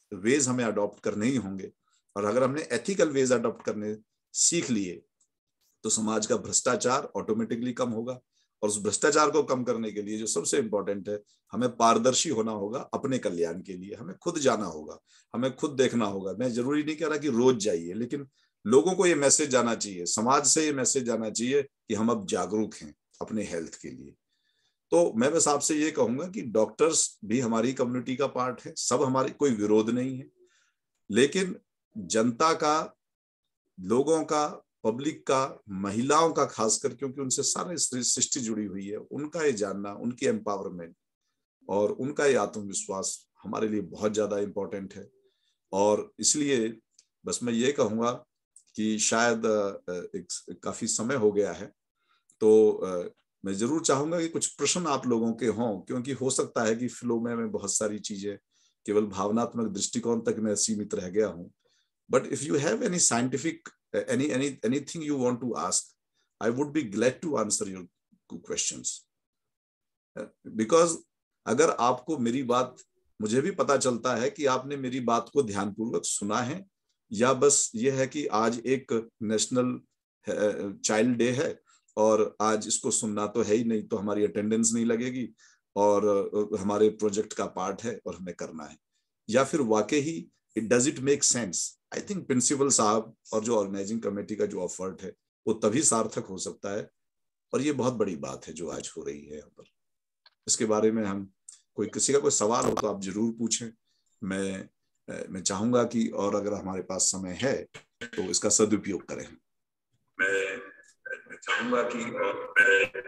S7: वेज हमें अडॉप्ट करने ही होंगे। और अगर हमने एथिकल वेज अडॉप्ट करने सीख लिए तो समाज का भ्रष्टाचार ऑटोमेटिकली कम होगा। और उस भ्रष्टाचार को कम करने के लिए जो सबसे इंपॉर्टेंट है, हमें पारदर्शी होना होगा अपने कल्याण के लिए। हमें खुद जाना होगा, हमें खुद देखना होगा। मैं जरूरी नहीं कह रहा कि रोज जाइए, लेकिन लोगों को ये मैसेज जाना चाहिए, समाज से ये मैसेज जाना चाहिए कि हम अब जागरूक हैं अपने हेल्थ के लिए। तो मैं बस आपसे ये कहूंगा कि डॉक्टर्स भी हमारी कम्युनिटी का पार्ट है, सब हमारी, कोई विरोध नहीं है, लेकिन जनता का, लोगों का, पब्लिक का, महिलाओं का खासकर, क्योंकि उनसे सारी सृष्टि जुड़ी हुई है, उनका ये जानना, उनकी एम्पावरमेंट और उनका ये आत्मविश्वास हमारे लिए बहुत ज्यादा इंपॉर्टेंट है। और इसलिए बस मैं ये कहूंगा कि शायद काफी समय हो गया है, तो मैं जरूर चाहूंगा कि कुछ प्रश्न आप लोगों के हों, क्योंकि हो सकता है कि फ्लो में बहुत सारी चीजें केवल भावनात्मक दृष्टिकोण तक मैं सीमित रह गया हूं। But if you have any scientific anything you want to ask, I would be glad to answer your questions. Because अगर आपको मेरी बात, मुझे भी पता चलता है कि आपने मेरी बात को ध्यानपूर्वक सुना है, या बस ये है कि आज एक नेशनल चाइल्ड डे है और आज इसको सुनना तो है ही नहीं, तो हमारी अटेंडेंस नहीं लगेगी और हमारे प्रोजेक्ट का पार्ट है और हमें करना है, या फिर वाकई ही does it make sense. I think principal साहब और जो ऑर्गेनाइजिंग कमेटी का जो एफर्ट है वो तभी सार्थक हो सकता है। और ये बहुत बड़ी बात है जो आज हो रही है यहाँ पर। इसके बारे में हम, किसी का कोई सवाल हो तो आप जरूर पूछें। मैं चाहूंगा कि, और अगर हमारे पास समय है तो इसका सदुपयोग करें। मैं चाहूंगा कि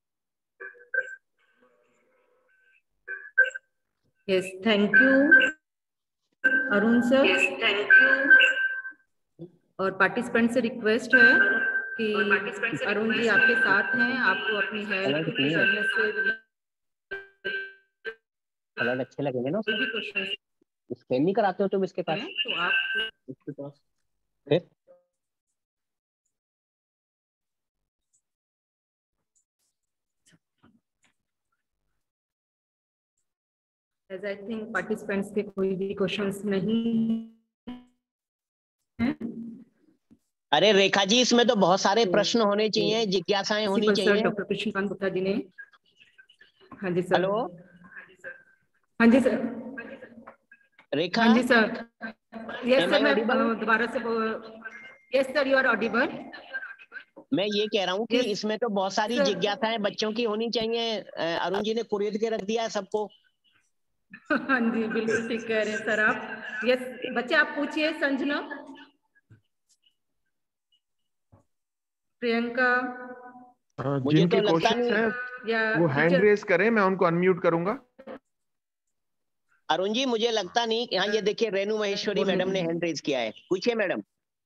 S2: yes, thank you Arun sir.
S3: Thank you.
S2: और पार्टिसिपेंट से रिक्वेस्ट है कि अरुण जी आपके साथ हैं, आपको अपनी हेल्थ से
S4: अलग अच्छे लगेंगे ना।
S2: भी क्वेश्चन
S4: स्कैन नहीं कराते हो तुम इसके पास?
S2: तो आप
S4: इसके पास फिर
S2: एज आई थिंक पार्टिसिपेंट्स के कोई भी क्वेश्चंस नहीं हैं।
S4: अरे रेखा जी, इसमें तो बहुत सारे प्रश्न होने चाहिए, जिज्ञासाएं होनी चाहिए।
S2: डॉक्टर कृष्णकांत गुप्ता जी ने, हाँ जी सर।
S4: हेलो,
S2: हाँ जी सर।
S4: रेखा।
S2: हाँ जी सर। यस सर, मैं
S4: audible?
S2: दोबारा से, yes sir, you are audible.
S4: मैं ये कह रहा हूँ कि
S2: Yes,
S4: इसमें तो बहुत सारी
S2: sir.
S4: जिज्ञासाएं बच्चों की होनी चाहिए। अरुण जी ने कुरेद के रख दिया है सबको।
S2: हाँ जी, बिल्कुल ठीक कह रहे हैं सर आप। यस बच्चे, आप पूछिए। संजना, प्रियंका,
S4: मुझे
S1: जिनके
S4: तो लगता
S1: क्वेश्चंस
S4: नहीं,
S1: हैं
S2: या
S1: वो हैंड रेज करें, मैं उनको अनम्यूट करूंगा।
S4: अरुण जी मुझे लगता नहीं। हाँ, ये देखिए रेणु महेश्वरी मैडम ने हैंड रेज किया है। पूछिए मैडम।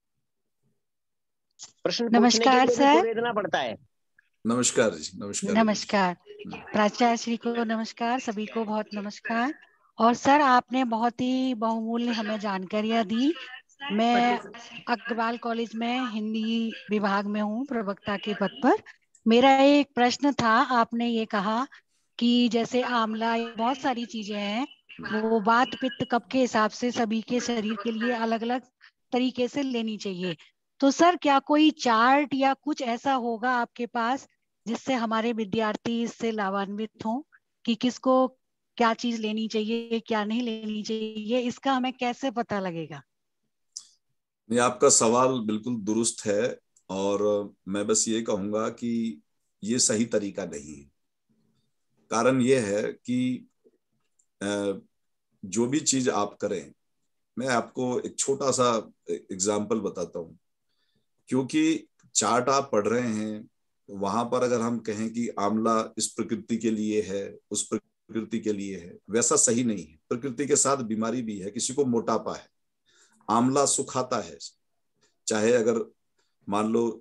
S4: प्रश्न पूछने के लिए भी कुरेदना पड़ता है।
S7: नमस्कार जी। नमस्कार।
S8: नमस्कार प्राचार्य श्री को नमस्कार, सभी को बहुत नमस्कार। और सर, आपने बहुत ही बहुमूल्य हमें जानकारियां दी। मैं अग्रवाल कॉलेज में हिंदी विभाग में हूँ, प्रवक्ता के पद पर। मेरा एक प्रश्न था, आपने ये कहा कि जैसे आंवला, बहुत सारी चीजें हैं, वो वात पित्त कफ के हिसाब से सभी के शरीर के लिए अलग अलग तरीके से लेनी चाहिए। तो सर, क्या कोई चार्ट या कुछ ऐसा होगा आपके पास जिससे हमारे विद्यार्थी इससे लाभान्वित हों कि किसको क्या चीज लेनी चाहिए, क्या नहीं लेनी चाहिए, इसका हमें कैसे पता लगेगा?
S7: नहीं, आपका सवाल बिल्कुल दुरुस्त है और मैं बस ये कहूंगा कि ये सही तरीका नहीं है। कारण ये है कि जो भी चीज आप करें, मैं आपको एक छोटा सा एग्जाम्पल बताता हूँ। क्योंकि चार्ट आप पढ़ रहे हैं, वहां पर अगर हम कहें कि आंवला इस प्रकृति के लिए है, उस प्रकृति के लिए है, वैसा सही नहीं है। प्रकृति के साथ बीमारी भी है। किसी को मोटापा है, आंवला सुखाता है। चाहे अगर मान लो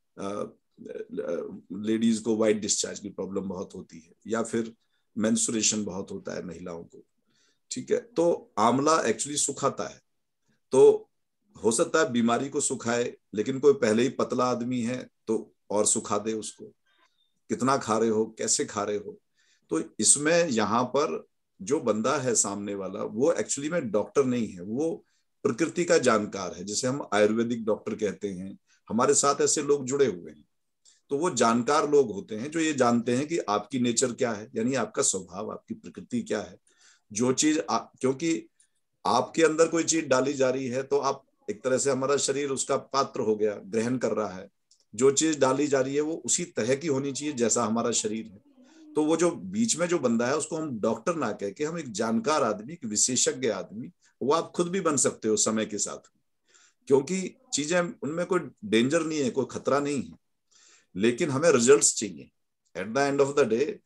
S7: लेडीज को वाइट डिस्चार्ज की प्रॉब्लम बहुत होती है, या फिर मेंस्ट्रुएशन बहुत होता है महिलाओं को, ठीक है, तो आंवला एक्चुअली सुखाता है। तो हो सकता है बीमारी को सुखाए, लेकिन कोई पहले ही पतला आदमी है तो और सुखा दे उसको। कितना खा रहे हो, कैसे खा रहे हो। तो इसमें यहाँ पर जो बंदा है सामने वाला वो एक्चुअली में डॉक्टर नहीं है, वो प्रकृति का जानकार है, जिसे हम आयुर्वेदिक डॉक्टर कहते हैं। हमारे साथ ऐसे लोग जुड़े हुए हैं, तो वो जानकार लोग होते हैं जो ये जानते हैं कि आपकी नेचर क्या है, यानी आपका स्वभाव, आपकी प्रकृति क्या है। जो चीज क्योंकि आपके अंदर कोई चीज डाली जा रही है तो आप एक तरह से, हमारा शरीर उसका पात्र हो गया, ग्रहण कर रहा है। जो चीज डाली जा रही है वो उसी तरह की होनी चाहिए जैसा हमारा शरीर है। तो वो जो बीच में जो बंदा है उसको हम डॉक्टर ना कह के हम एक जानकार आदमी, एक विशेषज्ञ आदमी, वो आप खुद भी बन सकते हो समय के साथ, क्योंकि चीजें उनमें कोई डेंजर नहीं है, कोई खतरा नहीं है, लेकिन हमें रिजल्ट्स चाहिए। At the end of the day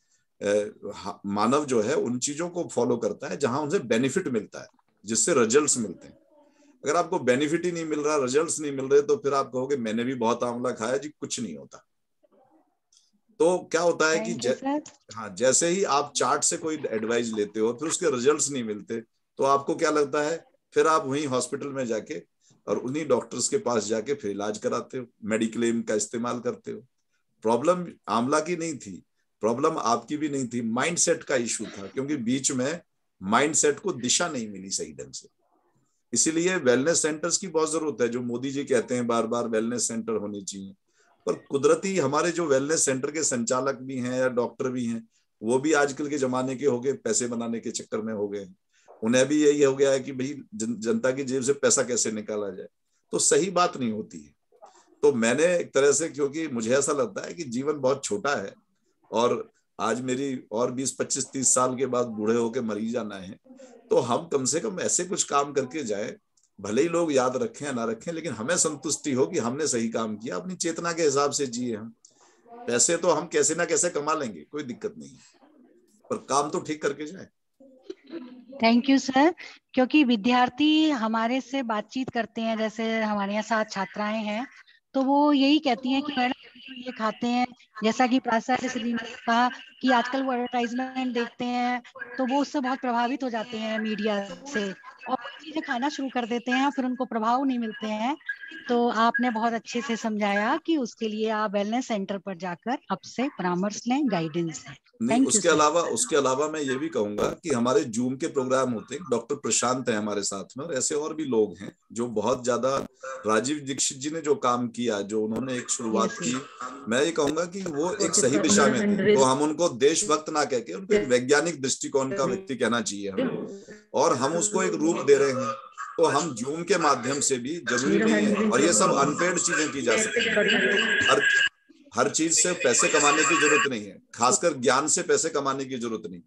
S7: मानव जो है उन चीजों को फॉलो करता है जहां उनसे बेनिफिट मिलता है, जिससे रिजल्ट्स मिलते हैं। अगर आपको बेनिफिट ही नहीं मिल रहा, रिजल्ट्स नहीं मिल रहे, तो फिर आप कहोगे मैंने भी बहुत आंवला खाया जी, कुछ नहीं होता। तो क्या होता है कि जैसे ही आप चार्ट से कोई एडवाइस लेते हो फिर उसके रिजल्ट्स नहीं मिलते, तो आपको क्या लगता है, फिर आप वहीं हॉस्पिटल में जाके और उन्हीं डॉक्टर्स के पास जाके फिर इलाज कराते हो, मेडिक्लेम का इस्तेमाल करते हो। प्रॉब्लम आंवला की नहीं थी, प्रॉब्लम आपकी भी नहीं थी, माइंडसेट का इशू था, क्योंकि बीच में माइंडसेट को दिशा नहीं मिली सही ढंग से। इसीलिए वेलनेस सेंटर्स की बहुत जरूरत है, जो मोदी जी कहते हैं बार बार वेलनेस सेंटर होने चाहिए। पर कुदरती हमारे जो वेलनेस सेंटर के संचालक भी हैं या डॉक्टर भी हैं, वो भी आजकल के जमाने के हो गए, पैसे बनाने के चक्कर में हो गए। उन्हें भी यही हो गया है कि भाई जनता की जेब से पैसा कैसे निकाला जाए, तो सही बात नहीं होती है। तो मैंने एक तरह से, क्योंकि मुझे ऐसा लगता है कि जीवन बहुत छोटा है और आज मेरी और 20, 25, 30 साल के बाद बूढ़े होके मरी जाना है, तो हम कम से कम ऐसे कुछ काम करके जाए, भले ही लोग याद रखें या ना रखें, लेकिन हमें संतुष्टि हो कि हमने सही काम किया, अपनी चेतना के हिसाब से जिए। हम पैसे तो हम कैसे ना कैसे कमा लेंगे, कोई दिक्कत नहीं, पर काम तो ठीक करके जाए।
S8: Thank you sir. क्योंकि विद्यार्थी हमारे से बातचीत करते हैं, जैसे हमारे यहाँ 7 छात्राएं हैं, तो वो यही कहती हैं कि मैडम ये खाते हैं, जैसा कि प्राचार्य श्री ने कहा कि आजकल वो एडवर्टाइजमेंट देखते हैं तो वो उससे बहुत प्रभावित हो जाते हैं मीडिया से, और चीजें खाना शुरू कर देते हैं, फिर उनको प्रभाव नहीं मिलते हैं। तो आपने बहुत अच्छे से समझाया कि उसके लिए आप वेलनेस सेंटर पर जाकर अब से परामर्श लें, गाइडेंस लें।
S7: नहीं, उसके अलावा मैं ये भी कहूंगा कि हमारे जूम के प्रोग्राम होते हैं, डॉक्टर प्रशांत है हमारे साथ में, और ऐसे और भी लोग हैं जो बहुत ज्यादा, राजीव दीक्षित जी ने जो काम किया, जो उन्होंने एक शुरुआत की, मैं ये कहूंगा कि वो एक सही दिशा में थे। तो हम उनको देशभक्त ना कहके उनको एक वैज्ञानिक दृष्टिकोण का व्यक्ति कहना चाहिए हमें, और हम उसको एक रूप दे रहे हैं। तो हम जूम के माध्यम से भी, जरूरी नहीं है, और ये सब अनपेड चीजें की जा सकती है। हर चीज से पैसे कमाने की जरूरत नहीं है, खासकर ज्ञान से पैसे कमाने की जरूरत नहीं,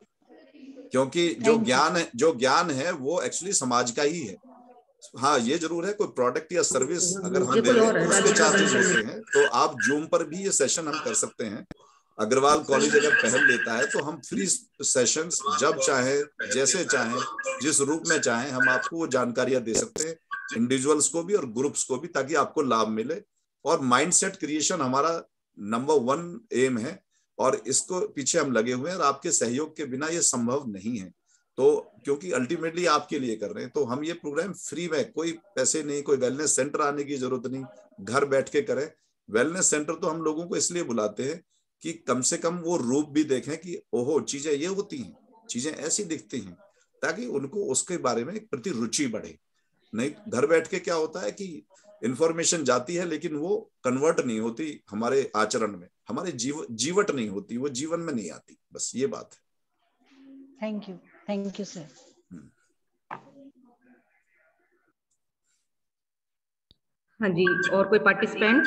S7: क्योंकि जो ज्ञान है वो एक्चुअली समाज का ही है। हाँ, ये जरूर है, कोई प्रोडक्ट या सर्विस अगर हम दे रहे हैं तो उसके चार्जेस होते हैं। तो आप जूम पर भी ये सेशन हम कर सकते हैं। अग्रवाल कॉलेज अगर पहल लेता है तो हम फ्री सेशंस जब चाहे, जैसे चाहे, जिस रूप में चाहे, हम आपको वो जानकारियां दे सकते हैं, इंडिविजुअल्स को भी और ग्रुप्स को भी, ताकि आपको लाभ मिले। और माइंडसेट क्रिएशन हमारा नंबर 1 एम है, और इसको पीछे हम लगे हुए हैं, और आपके सहयोग के बिना ये संभव नहीं है। तो क्योंकि अल्टीमेटली आपके लिए कर रहे हैं, तो हम ये प्रोग्राम फ्री में, कोई पैसे नहीं, कोई वेलनेस सेंटर आने की जरूरत नहीं, घर बैठ के करें। वेलनेस सेंटर तो हम लोगों को इसलिए बुलाते हैं कि कम से कम वो रूप भी देखें कि ओहो, चीजें ये होती हैं, चीजें ऐसी दिखती हैं, ताकि उनको उसके बारे में प्रति रुचि बढ़े। नहीं, घर बैठ के क्या होता है कि इंफॉर्मेशन जाती है लेकिन वो कन्वर्ट नहीं होती हमारे आचरण में, हमारे जीवट नहीं होती, वो जीवन में नहीं आती, बस ये बात है।
S8: Thank you sir.
S2: हाँ जी, और कोई पार्टिसिपेंट?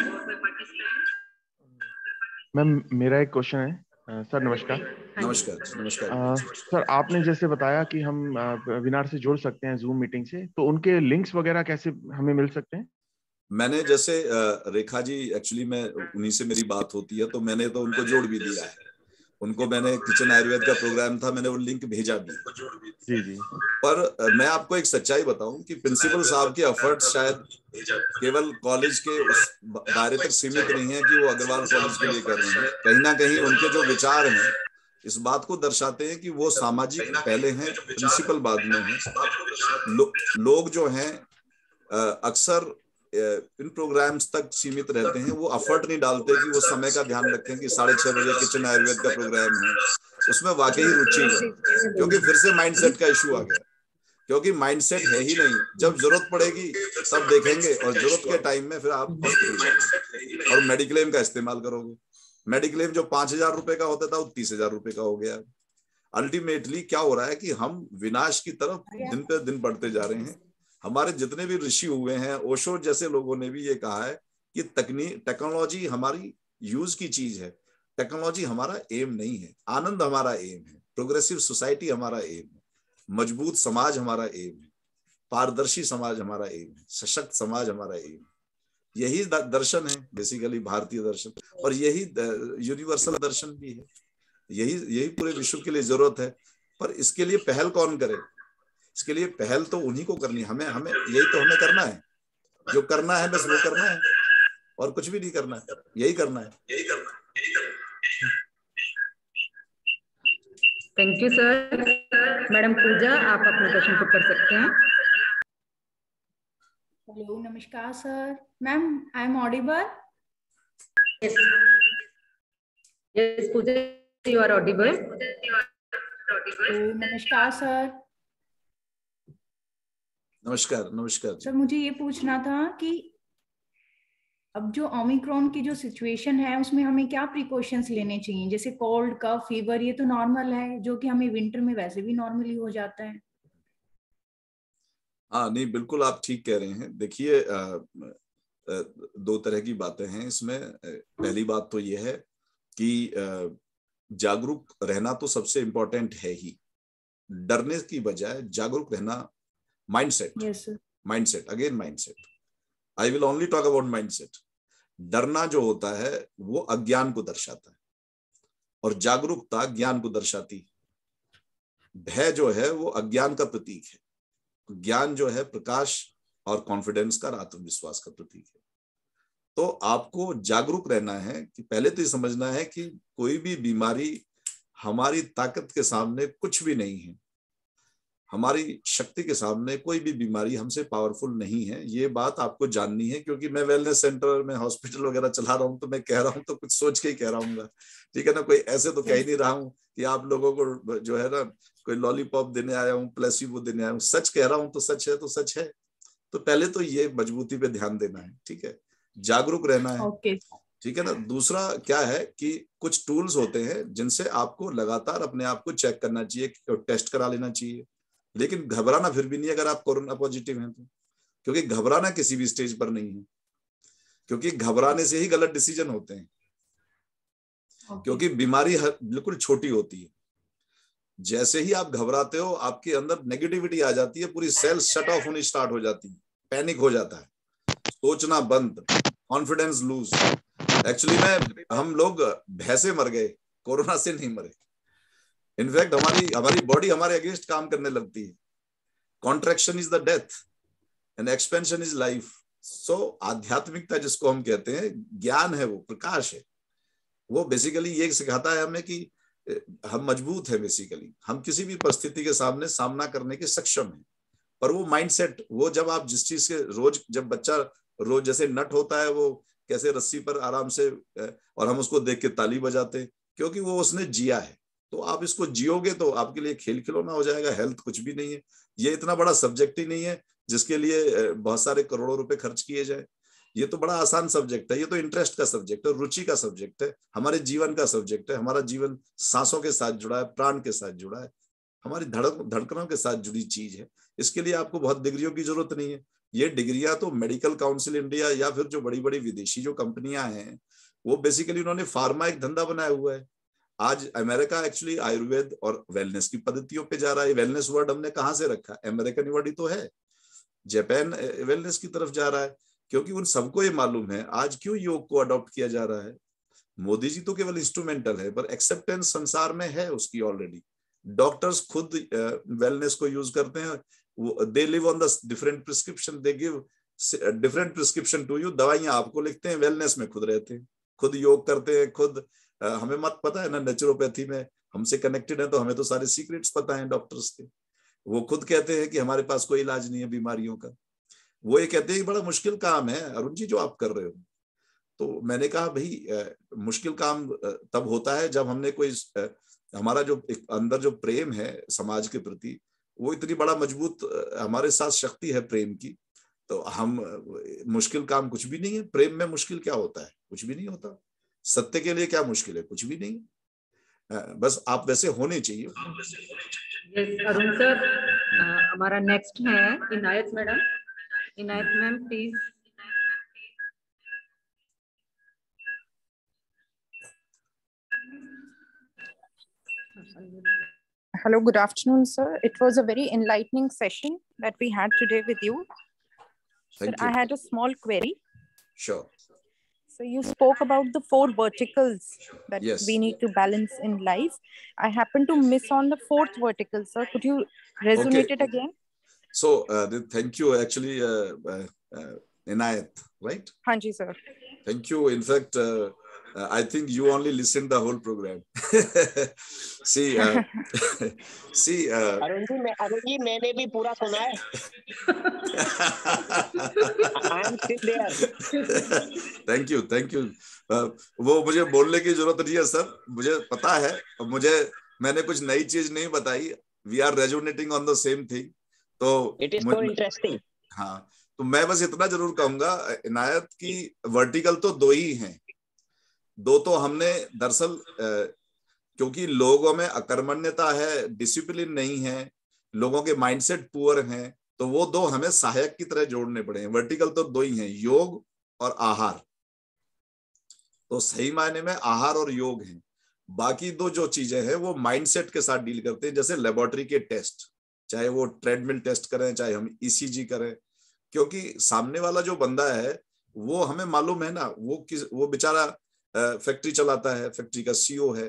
S1: मैम, मेरा एक क्वेश्चन है। सर नमस्कार।
S7: नमस्कार।
S1: सर, आपने जैसे बताया कि हम वेबिनार से जुड़ सकते हैं जूम मीटिंग से, तो उनके लिंक्स वगैरह कैसे हमें मिल सकते हैं?
S7: मैंने जैसे रेखा जी, एक्चुअली मैं उन्हीं से मेरी बात होती है, तो मैंने तो उनको जोड़ भी दिया है। उनको मैंने किचन आयुर्वेद का प्रोग्राम था, मैंने वो लिंक भेजा भी। जी। पर मैं आपको एक सच्चाई बताऊं कि प्रिंसिपल साहब के एफर्ट्स शायद केवल कॉलेज के उस दायरे तक सीमित नहीं है कि वो अग्रवाल कॉलेज के लिए कर रहे हैं। कहीं ना कहीं उनके जो विचार हैं इस बात को दर्शाते हैं कि वो सामाजिक पहले हैं, प्रिंसिपल बाद में हैं। लोग जो हैं अक्सर इन प्रोग्राम्स तक सीमित रहते हैं, वो एफर्ट नहीं डालते कि वो समय का ध्यान रखें कि 6:30 बजे किचन आयुर्वेद का प्रोग्राम है, उसमें वाकई रुचि है, क्योंकि फिर से माइंडसेट का इशू आ गया, क्योंकि माइंडसेट है ही नहीं। जब जरूरत पड़ेगी तब देखेंगे, और जरूरत के टाइम में फिर आप हॉस्पिटल जाएंगे और मेडिक्लेम का इस्तेमाल करोगे। मेडिक्लेम जो 5,000 रुपए का होता था वो 30,000 रुपए का हो गया। अल्टीमेटली क्या हो रहा है कि हम विनाश की तरफ दिन पे दिन बढ़ते जा रहे हैं। हमारे जितने भी ऋषि हुए हैं, ओशो जैसे लोगों ने भी ये कहा है कि टेक्नोलॉजी हमारी यूज की चीज है, टेक्नोलॉजी हमारा एम नहीं है। आनंद हमारा एम है, प्रोग्रेसिव सोसाइटी हमारा एम है, मजबूत समाज हमारा एम है, पारदर्शी समाज हमारा एम है, सशक्त समाज हमारा एम है। यही दर्शन है बेसिकली भारतीय दर्शन, और यही यूनिवर्सल दर्शन भी है। यही पूरे विश्व के लिए जरूरत है। पर इसके लिए पहल कौन करे? इसके लिए पहल तो उन्हीं को करनी है। हमें यही तो हमें करना है, जो करना है बस वो करना है, और कुछ भी नहीं करना है, यही करना है।
S2: Thank you sir. Madam Pooja, आप अपना क्वेश्चन पुट कर सकते हैं।
S9: हेलो, नमस्कार sir. Ma'am, I am audible?
S2: Yes yes Pooja, you are audible.
S9: नमस्कार सर।
S7: नमस्कार। नमस्कार
S9: सर, मुझे ये पूछना था कि अब जो ओमिक्रॉन की जो सिचुएशन है उसमें हमें क्या प्रिकॉशंस लेने चाहिए? जैसे कोल्ड, कफ, फीवर, ये तो नॉर्मल है, जो कि हमें विंटर में वैसे भी नॉर्मली हो जाता है।
S7: हाँ, नहीं, बिल्कुल आप ठीक कह रहे हैं। देखिए, दो तरह की बातें हैं इसमें। पहली बात तो ये है कि जागरूक रहना तो सबसे इम्पोर्टेंट है ही। डरने की बजाय जागरूक रहना, mindset again mindset, I will only talk about mindset. डरना जो होता है वो अज्ञान को दर्शाता है, और जागरूकता ज्ञान को दर्शाती है। भय जो है वो अज्ञान का प्रतीक है, ज्ञान जो है प्रकाश और कॉन्फिडेंस का, आत्मविश्वास का प्रतीक है। तो आपको जागरूक रहना है कि पहले तो ये समझना है कि कोई भी बीमारी हमारी ताकत के सामने कुछ भी नहीं है, हमारी शक्ति के सामने कोई भी बीमारी हमसे पावरफुल नहीं है। ये बात आपको जाननी है, क्योंकि मैं वेलनेस सेंटर में हॉस्पिटल वगैरह चला रहा हूँ, तो मैं कह रहा हूँ तो कुछ सोच के ही कह रहा हूँ, ठीक है ना। कोई ऐसे तो कह ही नहीं रहा हूँ कि आप लोगों को जो है ना कोई लॉलीपॉप देने आया हूँ, प्लेसिबो देने आया हूँ। सच कह रहा हूँ तो सच है, तो सच है। तो पहले तो ये मजबूती पे ध्यान देना है, ठीक है, जागरूक रहना है, ठीक है ना। दूसरा क्या है कि कुछ टूल्स होते हैं जिनसे आपको लगातार अपने आप को चेक करना चाहिए, टेस्ट करा लेना चाहिए, लेकिन घबराना फिर भी नहीं अगर आप कोरोना पॉजिटिव हैं तो, क्योंकि घबराना किसी भी स्टेज पर नहीं है, क्योंकि घबराने से ही गलत डिसीजन होते हैं। क्योंकि बीमारी बिल्कुल छोटी होती है, जैसे ही आप घबराते हो आपके अंदर नेगेटिविटी आ जाती है, पूरी सेल्स शट ऑफ होनी स्टार्ट हो जाती है, पैनिक हो जाता है, सोचना बंद, कॉन्फिडेंस लूज। एक्चुअली में हम लोग भय से मर गए, कोरोना से नहीं मरे। इनफैक्ट हमारी बॉडी हमारे अगेंस्ट काम करने लगती है। Contraction is the death and expansion is life. So आध्यात्मिकता जिसको हम कहते हैं, ज्ञान है, वो प्रकाश है, वो बेसिकली ये सिखाता है हमें कि हम मजबूत हैं, बेसिकली हम किसी भी परिस्थिति के सामने सामना करने के सक्षम हैं। पर वो माइंडसेट, वो जब आप जिस चीज से रोज, जब बच्चा रोज जैसे नट होता है वो कैसे रस्सी पर आराम से, और हम उसको देख के ताली बजाते, क्योंकि वो उसने जिया है। तो आप इसको जियोगे तो आपके लिए खेल खिलौना हो जाएगा। हेल्थ कुछ भी नहीं है, ये इतना बड़ा सब्जेक्ट ही नहीं है जिसके लिए बहुत सारे करोड़ों रुपए खर्च किए जाए। ये तो बड़ा आसान सब्जेक्ट है, ये तो इंटरेस्ट का सब्जेक्ट है, रुचि का सब्जेक्ट है, हमारे जीवन का सब्जेक्ट है। हमारा जीवन सांसों के साथ जुड़ा है, प्राण के साथ जुड़ा है, हमारी धड़कनों के साथ जुड़ी चीज है। इसके लिए आपको बहुत डिग्रियों की जरूरत नहीं है। ये डिग्रियां तो मेडिकल काउंसिल इंडिया या फिर जो बड़ी बड़ी विदेशी जो कंपनियां हैं, वो बेसिकली उन्होंने फार्मा एक धंधा बनाया हुआ है। आज अमेरिका एक्चुअली आयुर्वेद और वेलनेस की पद्धतियों पे जा रहा है। वेलनेस वर्ड हमने कहाँ से रखा? अमेरिकन वर्ड ही तो है। जापान वेलनेस की तरफ जा रहा है, क्योंकि उन सबको ये मालूम है आज क्यों योग को अडॉप्ट किया जा रहा है। मोदी जी तो केवल इंस्ट्रूमेंटल है, पर एक्सेप्टेंस संसार में है उसकी ऑलरेडी। डॉक्टर्स खुद वेलनेस को यूज करते हैं। They live on the different prescription, they give different prescription to you. दवाइयां आपको लिखते हैं, वेलनेस में खुद रहते हैं, खुद योग करते हैं, खुद हमें मत पता है ना, नेचुरोपैथी में हमसे कनेक्टेड है तो हमें तो सारे सीक्रेट्स पता है डॉक्टर्स के। वो खुद कहते हैं कि हमारे पास कोई इलाज नहीं है बीमारियों का। वो ये कहते हैं कि बड़ा मुश्किल काम है अरुण जी जो आप कर रहे हो। तो मैंने कहा भाई मुश्किल काम तब होता है जब हमने कोई हमारा जो एक अंदर जो प्रेम है समाज के प्रति, वो इतनी बड़ा मजबूत हमारे साथ शक्ति है प्रेम की। तो हम मुश्किल काम कुछ भी नहीं है, प्रेम में मुश्किल क्या होता है? कुछ भी नहीं होता। सत्य के लिए क्या मुश्किल है? कुछ भी नहीं। बस आप वैसे होने चाहिए।
S2: अरुण सर, हमारा नेक्स्ट है Inayat madam. Inayat ma'am please.
S10: Hello, good afternoon, sir. It was a very enlightening session that we had today with you.
S7: Thank
S10: Sir,
S7: you.
S10: I had a small query.
S7: Sure.
S10: So you spoke about the 4 verticals that
S7: Yes.
S10: we need to balance in life. I happen to miss on the 4th vertical, sir. Could you resonate it again?
S7: So thank you, actually, Inayat, right?
S10: Hanji, sir.
S7: Thank you. In fact, I think you only listened the whole program. See, see.
S4: Arun ji मैंने भी पूरा सुना है। I am still there.
S7: Thank you, thank you. वो मुझे बोलने की जरूरत नहीं है सर, मुझे पता है। मैंने कुछ नई चीज नहीं बताई। We are resonating on the same thing. तो
S4: It is so interesting.
S7: हाँ, तो मैं बस इतना जरूर कहूंगा इनायत की वर्टिकल तो 2 ही हैं। 2 तो हमने दरअसल क्योंकि लोगों में अकर्मण्यता है, डिसिप्लिन नहीं है, लोगों के माइंडसेट पुअर हैं, तो वो 2 हमें सहायक की तरह जोड़ने पड़े हैं। वर्टिकल तो 2 ही हैं, योग और आहार। तो सही मायने में आहार और योग हैं। बाकी 2 जो चीजें हैं वो माइंडसेट के साथ डील करते हैं। जैसे लेबोरेटरी के टेस्ट, चाहे वो ट्रेडमिल टेस्ट करें, चाहे हम ईसीजी करें, क्योंकि सामने वाला जो बंदा है वो हमें मालूम है ना, वो बेचारा फैक्ट्री चलाता है, फैक्ट्री का सीईओ है,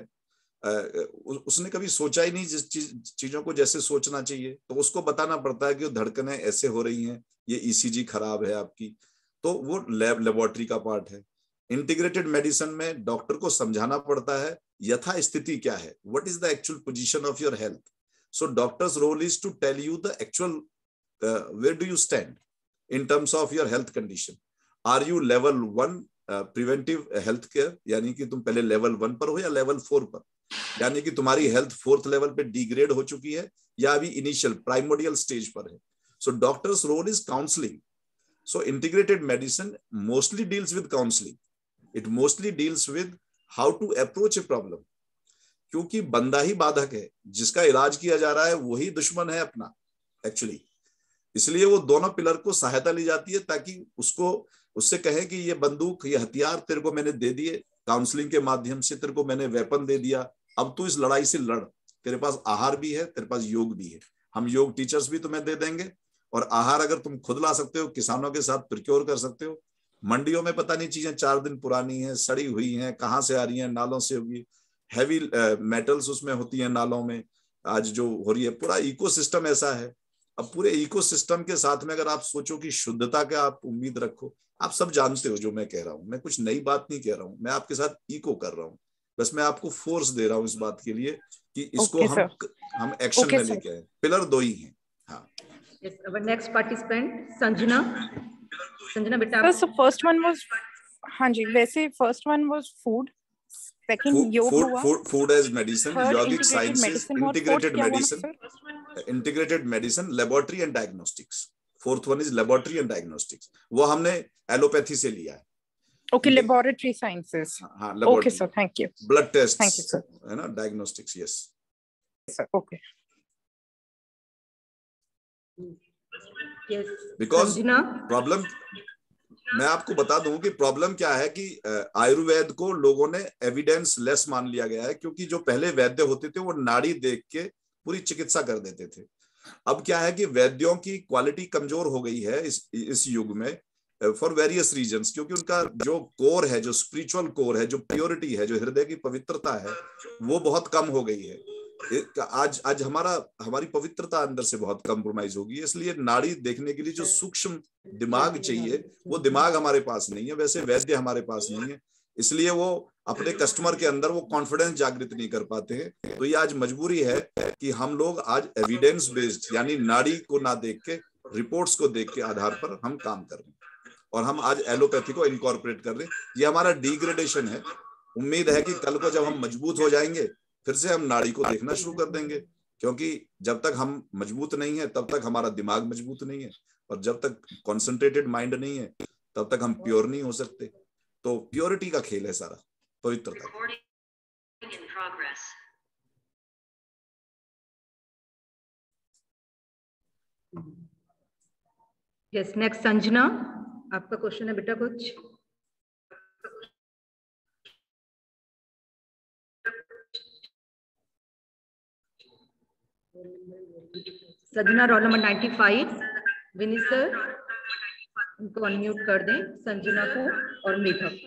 S7: उसने कभी सोचा ही नहीं जिस चीजों को जैसे सोचना चाहिए, तो उसको बताना पड़ता है कि धड़कनें ऐसे हो रही हैं, ये ईसीजी खराब है आपकी, तो वो लेबोरेटरी का पार्ट है। इंटीग्रेटेड मेडिसिन में डॉक्टर को समझाना पड़ता है यथा स्थिति क्या है, what is the actual position of your health. So doctors role is to tell you the actual where do you stand in terms of your health condition. Are you level 1 preventive health care, यानी कि तुम पहले level 1 पर हो या level 4 पर, यानी कि तुम्हारी health 4th level पे degrade हो चुकी है या अभी initial primordial stage पर है. So doctor's role is counseling. So integrated medicine mostly deals with counseling. It mostly deals with how to approach a problem. क्योंकि बंदा ही बाधक है, जिसका इलाज किया जा रहा है वही दुश्मन है अपना एक्चुअली। इसलिए वो दोनों पिलर को सहायता ली जाती है ताकि उससे कहें कि ये बंदूक, ये हथियार तेरे को मैंने दे दिए, काउंसलिंग के माध्यम से तेरे को मैंने वेपन दे दिया, अब तू इस लड़ाई से लड़। तेरे पास आहार भी है, तेरे पास योग भी है, हम योग टीचर्स भी तुम्हें दे देंगे, और आहार अगर तुम खुद ला सकते हो, किसानों के साथ प्रोक्योर कर सकते हो। मंडियों में पता नहीं चीजें 4 दिन पुरानी हैं, सड़ी हुई हैं, कहाँ से आ रही हैं, नालों से होगी, हैवी मेटल्स उसमें होती हैं नालों में, आज जो हो रही है। पूरा इकोसिस्टम ऐसा है। अब पूरे इकोसिस्टम के साथ में अगर आप सोचो कि शुद्धता का आप उम्मीद रखो, आप सब जानते हो जो मैं कह रहा हूं, मैं कुछ नई बात नहीं कह रहा हूं, मैं आपके साथ इको कर रहा हूं, बस मैं आपको फोर्स दे रहा हूं इस बात के लिए कि इसको हम एक्शन में लेके आए। पिलर 2 ही हैं। हाँ,
S2: नेक्स्ट पार्टिसिपेंट संजना। संजना बेटा,
S10: फर्स्ट वन वाज, हाँ जी, वैसे first one was food, second योग हुआ,
S7: food as medicine, yogic sciences, integrated medicine, laboratory and diagnostics. 4th one is laboratory and diagnostics, वो हमने एलोपैथी से लिया है।
S10: Okay, laboratory sciences.
S7: हाँ,
S10: okay sir, thank you.
S7: Blood test,
S10: thank you sir,
S7: है ना, diagnostics, yes
S10: sir, okay.
S7: Because problem, मैं आपको बता दूं कि प्रॉब्लम क्या है कि आयुर्वेद को लोगों ने एविडेंस लेस मान लिया गया है, क्योंकि जो पहले वैद्य होते थे वो नाड़ी देख के पूरी चिकित्सा कर देते थे। अब क्या है कि वैद्यों की क्वालिटी कमजोर हो गई है इस युग में, फॉर वेरियस रीजंस, क्योंकि उनका जो कोर है, जो स्पिरिचुअल कोर है, जो प्योरिटी है, जो हृदय की पवित्रता है, वो बहुत कम हो गई है। आज हमारी पवित्रता अंदर से बहुत कंप्रोमाइज होगी। इसलिए नाड़ी देखने के लिए जो सूक्ष्म दिमाग चाहिए वो दिमाग हमारे पास नहीं है, वैसे वैद्य हमारे पास नहीं है, इसलिए वो अपने कस्टमर के अंदर वो कॉन्फिडेंस जागृत नहीं कर पाते हैं। तो ये आज मजबूरी है कि हम लोग आज एविडेंस बेस्ड, यानी नाड़ी को ना देख के, रिपोर्ट्स को देख के आधार पर हम काम कर रहे हैं, और हम आज एलोपैथी को इनकॉर्पोरेट कर रहे हैं। ये हमारा डिग्रेडेशन है। उम्मीद है कि कल को जब हम मजबूत हो जाएंगे फिर से हम नाड़ी को देखना शुरू कर देंगे, क्योंकि जब तक हम मजबूत नहीं है तब तक हमारा दिमाग मजबूत नहीं है, और जब तक कॉन्सेंट्रेटेड माइंड नहीं है तब तक हम प्योर नहीं हो सकते। तो प्योरिटी का खेल है सारा, पवित्रता।
S2: यस, नेक्स्ट संजना, आपका क्वेश्चन है बेटा कुछ? Sanjana roll number 95, Vineet sir उनको अनम्यूट कर दें, संजना को और मेघा को।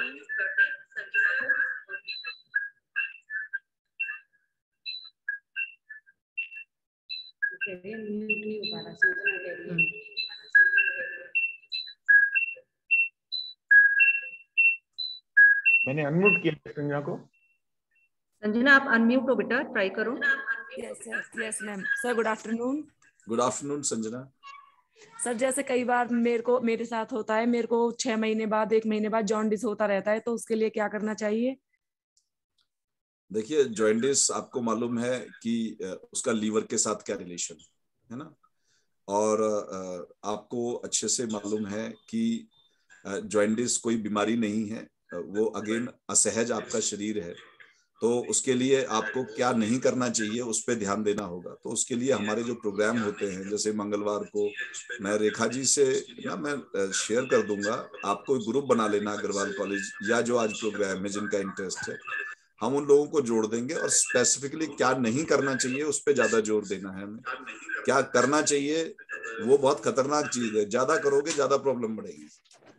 S1: मैंने अनम्यूट किया संजना को।
S2: संजना आप अनम्यूट हो बेटा, ट्राई करो।
S11: Yes ma'am. Sir good afternoon.
S7: Good afternoon Sanjana.
S11: Sir जैसे कई बार मेरे साथ होता है, मेरे को 6 महीने बाद 1 महीने बाद जॉन्डिस होता रहता है, तो उसके लिए क्या करना चाहिए?
S7: देखिए, जॉन्डिस आपको मालूम है कि उसका लीवर के साथ क्या रिलेशन है ना, और आपको अच्छे से मालूम है कि जॉन्डिस कोई बीमारी नहीं है, वो अगेन असहज आपका शरीर है। तो उसके लिए आपको क्या नहीं करना चाहिए उस पर ध्यान देना होगा। तो उसके लिए हमारे जो प्रोग्राम होते हैं, जैसे मंगलवार को मैं रेखा जी से मैं शेयर कर दूंगा, आपको ग्रुप बना लेना अग्रवाल कॉलेज, या जो आज प्रोग्राम है जिनका इंटरेस्ट है, हम उन लोगों को जोड़ देंगे और स्पेसिफिकली क्या नहीं करना चाहिए उस पर ज्यादा जोर देना है हमें। क्या करना चाहिए वो बहुत खतरनाक चीज है, ज्यादा करोगे ज्यादा प्रॉब्लम बढ़ेगी।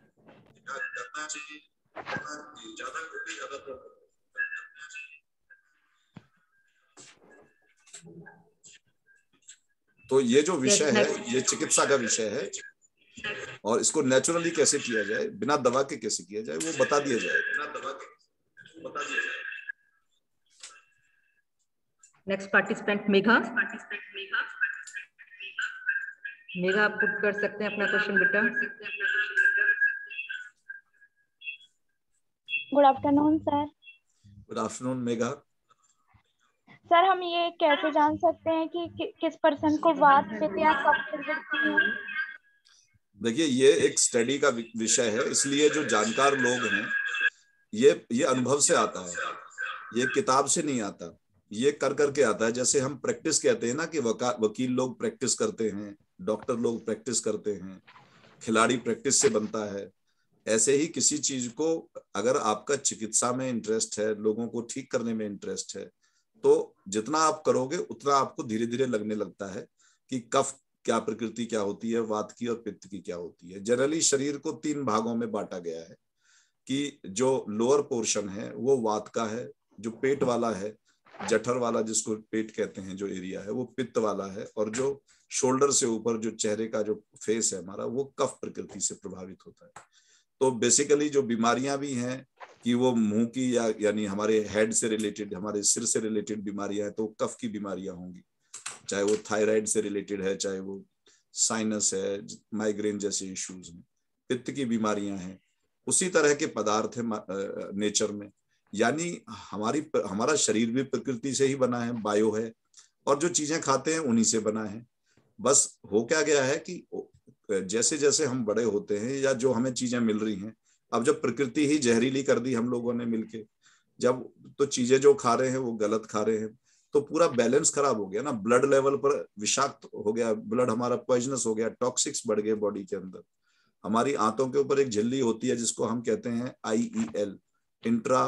S7: तो ये जो विषय है ये चिकित्सा का विषय है, और इसको नेचुरली कैसे किया जाए, बिना दवा के कैसे किया जाए, वो बता दिया जाएगा।
S2: Next participant Megha. मेघा आप पुट कर सकते हैं अपना क्वेश्चन बेटा।
S12: Good afternoon sir.
S7: Good afternoon Megha.
S12: Sir हम ये कैसे जान सकते हैं कि किस पर्सन को वात पित्त या कफ है?
S7: देखिए, ये एक स्टडी का विषय है, इसलिए जो जानकार लोग हैं ये अनुभव से आता है, ये किताब से नहीं आता, ये कर करके आता है। जैसे हम प्रैक्टिस कहते हैं ना कि वकील लोग प्रैक्टिस करते हैं, डॉक्टर लोग प्रैक्टिस करते हैं, खिलाड़ी प्रैक्टिस से बनता है। ऐसे ही किसी चीज को अगर आपका चिकित्सा में इंटरेस्ट है, लोगों को ठीक करने में इंटरेस्ट है, तो जितना आप करोगे उतना आपको धीरे धीरे लगने लगता है कि कफ क्या प्रकृति क्या होती है, वात की और पित्त की क्या होती है। जनरली शरीर को 3 भागों में बांटा गया है कि जो लोअर पोर्शन है वो वात का है, जो पेट वाला है, जठर वाला जिसको पेट कहते हैं जो एरिया है, वो पित्त वाला है, और जो शोल्डर से ऊपर जो चेहरे का जो फेस है हमारा, वो कफ प्रकृति से प्रभावित होता है। तो बेसिकली जो बीमारियां भी हैं कि वो मुंह की यानी हमारे हेड से रिलेटेड, हमारे सिर से रिलेटेड बीमारियां हैं, तो कफ की बीमारियां होंगी, चाहे वो थायराइड से रिलेटेड है, चाहे वो साइनस है, माइग्रेन जैसे इश्यूज हैं, पित्त की बीमारियां हैं, उसी तरह के पदार्थ है नेचर में। यानी हमारा शरीर भी प्रकृति से ही बना है, बायो है, और जो चीजें खाते हैं उन्हीं से बना है। बस हो क्या गया है कि जैसे जैसे हम बड़े होते हैं या जो हमें चीजें मिल रही हैं, अब जब प्रकृति ही जहरीली कर दी हम लोगों ने मिलके, जब तो चीजें जो खा रहे हैं वो गलत खा रहे हैं, तो पूरा बैलेंस खराब हो गया ना, ब्लड लेवल पर विषाक्त हो गया, ब्लड हमारा पॉइजनस हो गया, टॉक्सिक्स बढ़ गए बॉडी के अंदर। हमारी आंतों के ऊपर एक झिल्ली होती है जिसको हम कहते हैं IEL, इंट्रा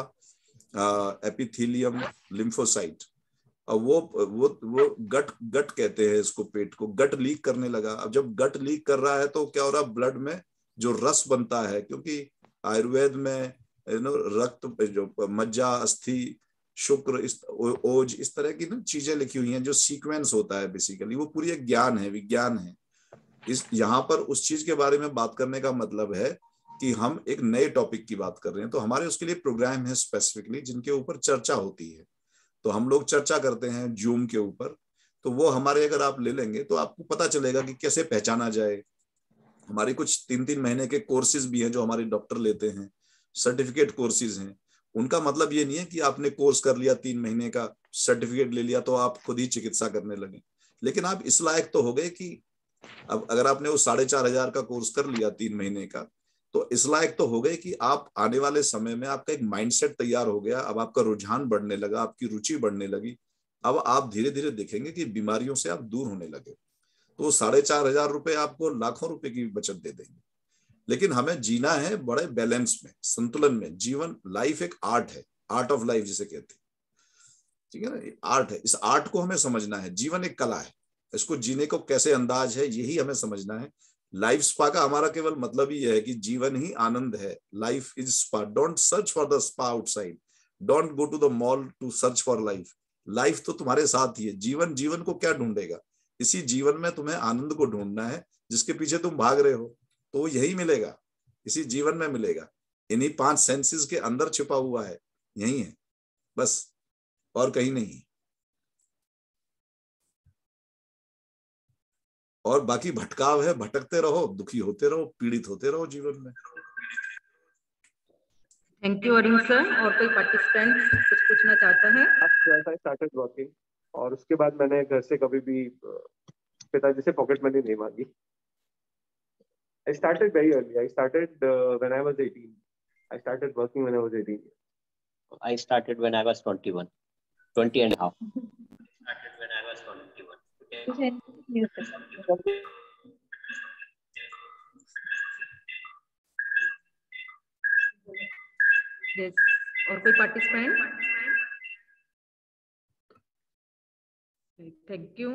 S7: एपिथेलियम लिम्फोसाइट, और वो गट कहते हैं इसको, पेट को गट लीक करने लगा। अब जब गट लीक कर रहा है तो क्या हो रहा है, ब्लड में जो रस बनता है, क्योंकि आयुर्वेद में रक्त जो मज्जा, अस्थि, शुक्र, ओज, इस तरह की ना चीजें लिखी हुई हैं, जो सीक्वेंस होता है बेसिकली, वो पूरी एक ज्ञान है, विज्ञान है। इस यहाँ पर उस चीज के बारे में बात करने का मतलब है कि हम एक नए टॉपिक की बात कर रहे हैं, तो हमारे उसके लिए प्रोग्राम है स्पेसिफिकली जिनके ऊपर चर्चा होती है। तो हम लोग चर्चा करते हैं जूम के ऊपर, तो वो हमारे अगर आप ले लेंगे तो आपको पता चलेगा कि कैसे पहचाना जाए। हमारी कुछ 3-3 महीने के कोर्सेज भी हैं जो हमारे डॉक्टर लेते हैं, सर्टिफिकेट कोर्सेज हैं, उनका मतलब ये नहीं है कि आपने कोर्स कर लिया 3 महीने का, सर्टिफिकेट ले लिया तो आप खुद ही चिकित्सा करने लगे, लेकिन आप इस लायक तो हो गए कि अब अगर आपने वो 4,500 का कोर्स कर लिया 3 महीने का, तो इस लायक तो हो गए कि आप आने वाले समय में आपका एक माइंडसेट तैयार हो गया, अब आपका रुझान बढ़ने लगा, आपकी रुचि बढ़ने लगी, अब आप धीरे धीरे देखेंगे कि बीमारियों से आप दूर होने लगे, तो 4,500 रुपए आपको लाखों रुपए की बचत दे देंगे। लेकिन हमें जीना है बड़े बैलेंस में, संतुलन में। जीवन, लाइफ एक आर्ट है, आर्ट ऑफ लाइफ जिसे कहते हैं, ठीक है ना, आर्ट है। इस आर्ट को हमें समझना है। जीवन एक कला है, इसको जीने को कैसे अंदाज है यही हमें समझना है। लाइफ स्पा का हमारा केवल मतलब ही है कि जीवन ही आनंद है, life is spa. Don't search for the spa outside, don't go to the mall to search for life. Life तो तुम्हारे साथ ही है। जीवन, जीवन को क्या ढूंढेगा? इसी जीवन में तुम्हें आनंद को ढूंढना है, जिसके पीछे तुम भाग रहे हो, तो यही मिलेगा, इसी जीवन में मिलेगा। इन्हीं 5 सेंसेस के अंदर छिपा हुआ है, यही है बस, और कहीं नहीं। और बाकी भटकाव है, भटकते रहो, दुखी होते रहो, पीड़ित होते रहो जीवन में।
S2: Thank you Arun sir. और कोई पार्टिसिपेंट कुछ पूछना चाहता है?
S13: I started working, और उसके बाद मैंने घर से कभी भी पिताजी से पॉकेट मनी नहीं मांगी। I started very early. I started when I was 18. I started working when I was 18.
S4: I started when I was 21, 20 and a half. Started when I was 21.
S2: Yes. और कोई पार्टिसिपेंट? Thank you.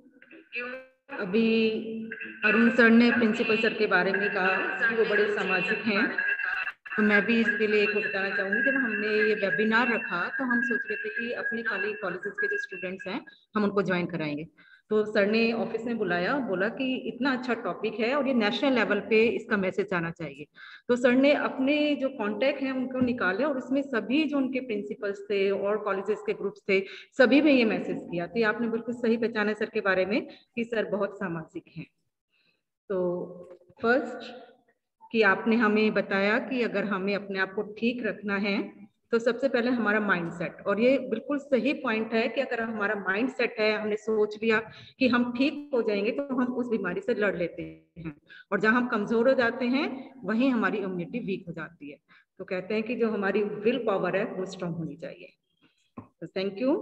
S2: अभी Arun sir ने principal sir के बारे में कहा कि वो बड़े सामाजिक हैं, तो मैं भी इसके लिए एक बताना चाहूँगी। जब हमने ये वेबिनार रखा तो हम सोच रहे थे कि अपने खाली कॉलेजेस के जो स्टूडेंट्स हैं हम उनको ज्वाइन कराएंगे, तो सर ने ऑफिस में बुलाया, बोला कि इतना अच्छा टॉपिक है और ये नेशनल लेवल पे इसका मैसेज जाना चाहिए। तो सर ने अपने जो कांटेक्ट हैं उनको निकाले और उसमें सभी जो उनके प्रिंसिपल्स थे और कॉलेजेस के ग्रुप्स थे, सभी में ये मैसेज किया। तो आपने बिल्कुल सही पहचाना सर के बारे में कि सर बहुत सामाजिक हैं। तो फर्स्ट कि आपने हमें बताया कि अगर हमें अपने आप को ठीक रखना है तो सबसे पहले हमारा माइंडसेट, और ये बिल्कुल सही पॉइंट है कि अगर हमारा माइंडसेट है, हमने सोच लिया कि हम ठीक हो जाएंगे तो हम उस बीमारी से लड़ लेते हैं, और जहां हम कमजोर हो जाते हैं वहीं हमारी इम्यूनिटी वीक हो जाती है। तो कहते हैं कि जो हमारी विल पावर है वो स्ट्रांग होनी चाहिए। तो thank you.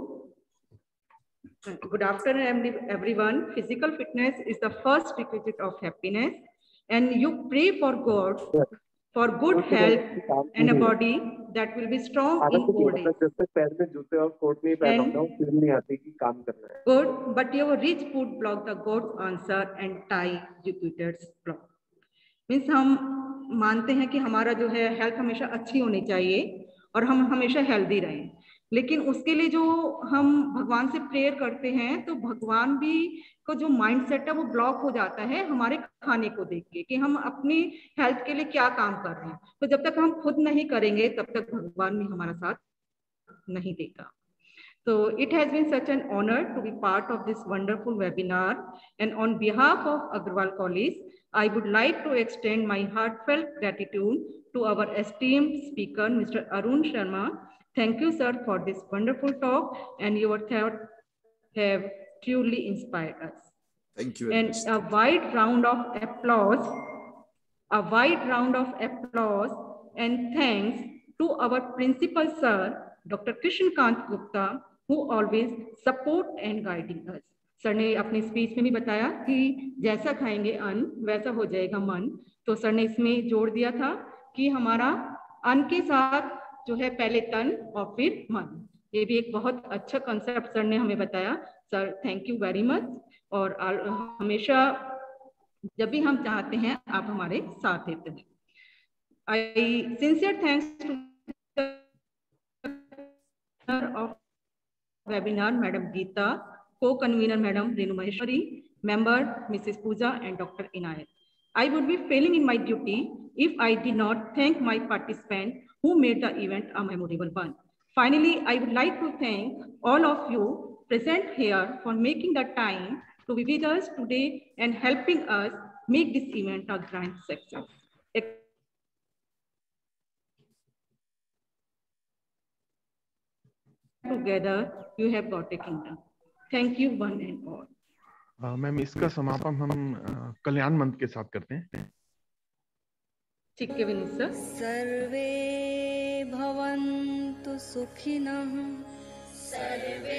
S2: Good afternoon everyone. Physical fitness is the first requisite of happiness, and you pray for God for good health and a body that will be strong in old age.
S13: जब तक पैर में जूते और coat नहीं पहनूंगा feel नहीं आती कि काम करना है।
S2: Good, but your rich food block the God's answer and tie Jupiter's block. Means हम मानते हैं कि हमारा जो है हेल्थ हमेशा अच्छी होनी चाहिए और हम हमेशा हेल्दी रहें, लेकिन उसके लिए जो हम भगवान से प्रेयर करते हैं तो भगवान भी को जो माइंडसेट है वो ब्लॉक हो जाता है हमारे खाने को देख के कि हम अपनी हेल्थ के लिए क्या काम कर रहे हैं। तो जब तक हम खुद नहीं करेंगे तब तक भगवान भी हमारा साथ नहीं देगा। So it has been such an honor to be part of this wonderful webinar, and on behalf of Agarwal College, I would like to extend my heartfelt gratitude to our esteemed speaker, Mr. Arun Sharma. Thank you, sir, for this wonderful talk, and your thoughts have truly inspired us.
S7: Thank you.
S2: And a wide round of applause, and thanks to our principal, sir, Dr. Krishnakant Gupta, who always support and guiding us. Sir ने अपनी speech में भी बताया कि जैसा खाएंगे अन्न वैसा हो जाएगा मन, तो सर ने इसमें जोड़ दिया था कि हमारा अन्न के साथ जो है पहले तन और फिर मन। ये भी एक बहुत अच्छा कंसेप्ट सर ने हमें बताया। Sir thank you very much, और हमेशा जब भी हम चाहते हैं आप हमारे साथ देते हैं। I sincere thanks to of webinar Madam Geeta, co-convener Madam Renu Maheshwari, member Mrs. Pooja and Dr. Inayat. I would be failing in my duty if I did not thank my participants who made the event a memorable one. Finally, I would like to thank all of you present here for making the time to be with us today and helping us make this event a grand success. together, you have got a kingdom. Thank you one and all.
S1: Ma'am इसका समापन हम कल्याण मंत्र के साथ करते हैं।
S2: ठीक है विनीत सर।
S5: सर्वे भवन्तु सुखिनः, सर्वे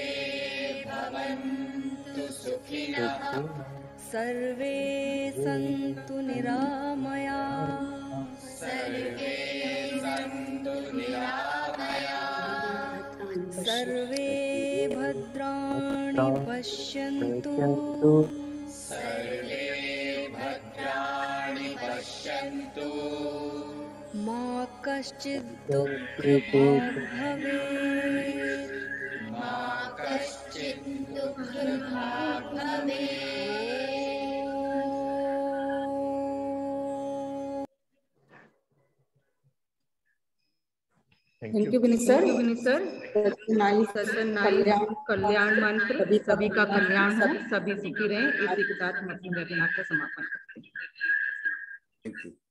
S5: भवन्तु सुखिनः, सर्वे सन्तु निरामया, सर्वे सन्तु निरामया, सर्वे भद्राणि पश्यन्तु, सर्वे भद्राणि पश्यन्तु, मा कश्चित् दुःखभाग् भवेत्, मा कश्चित् दुःखभाग् भवेत्।
S2: Thank you Vineet sir. कल्याण मंत्र, सभी का कल्याण हो, सभी सुखी रहें। इसी के साथ हम अपने वेबिनार का समापन करते हैं।
S7: Thank you.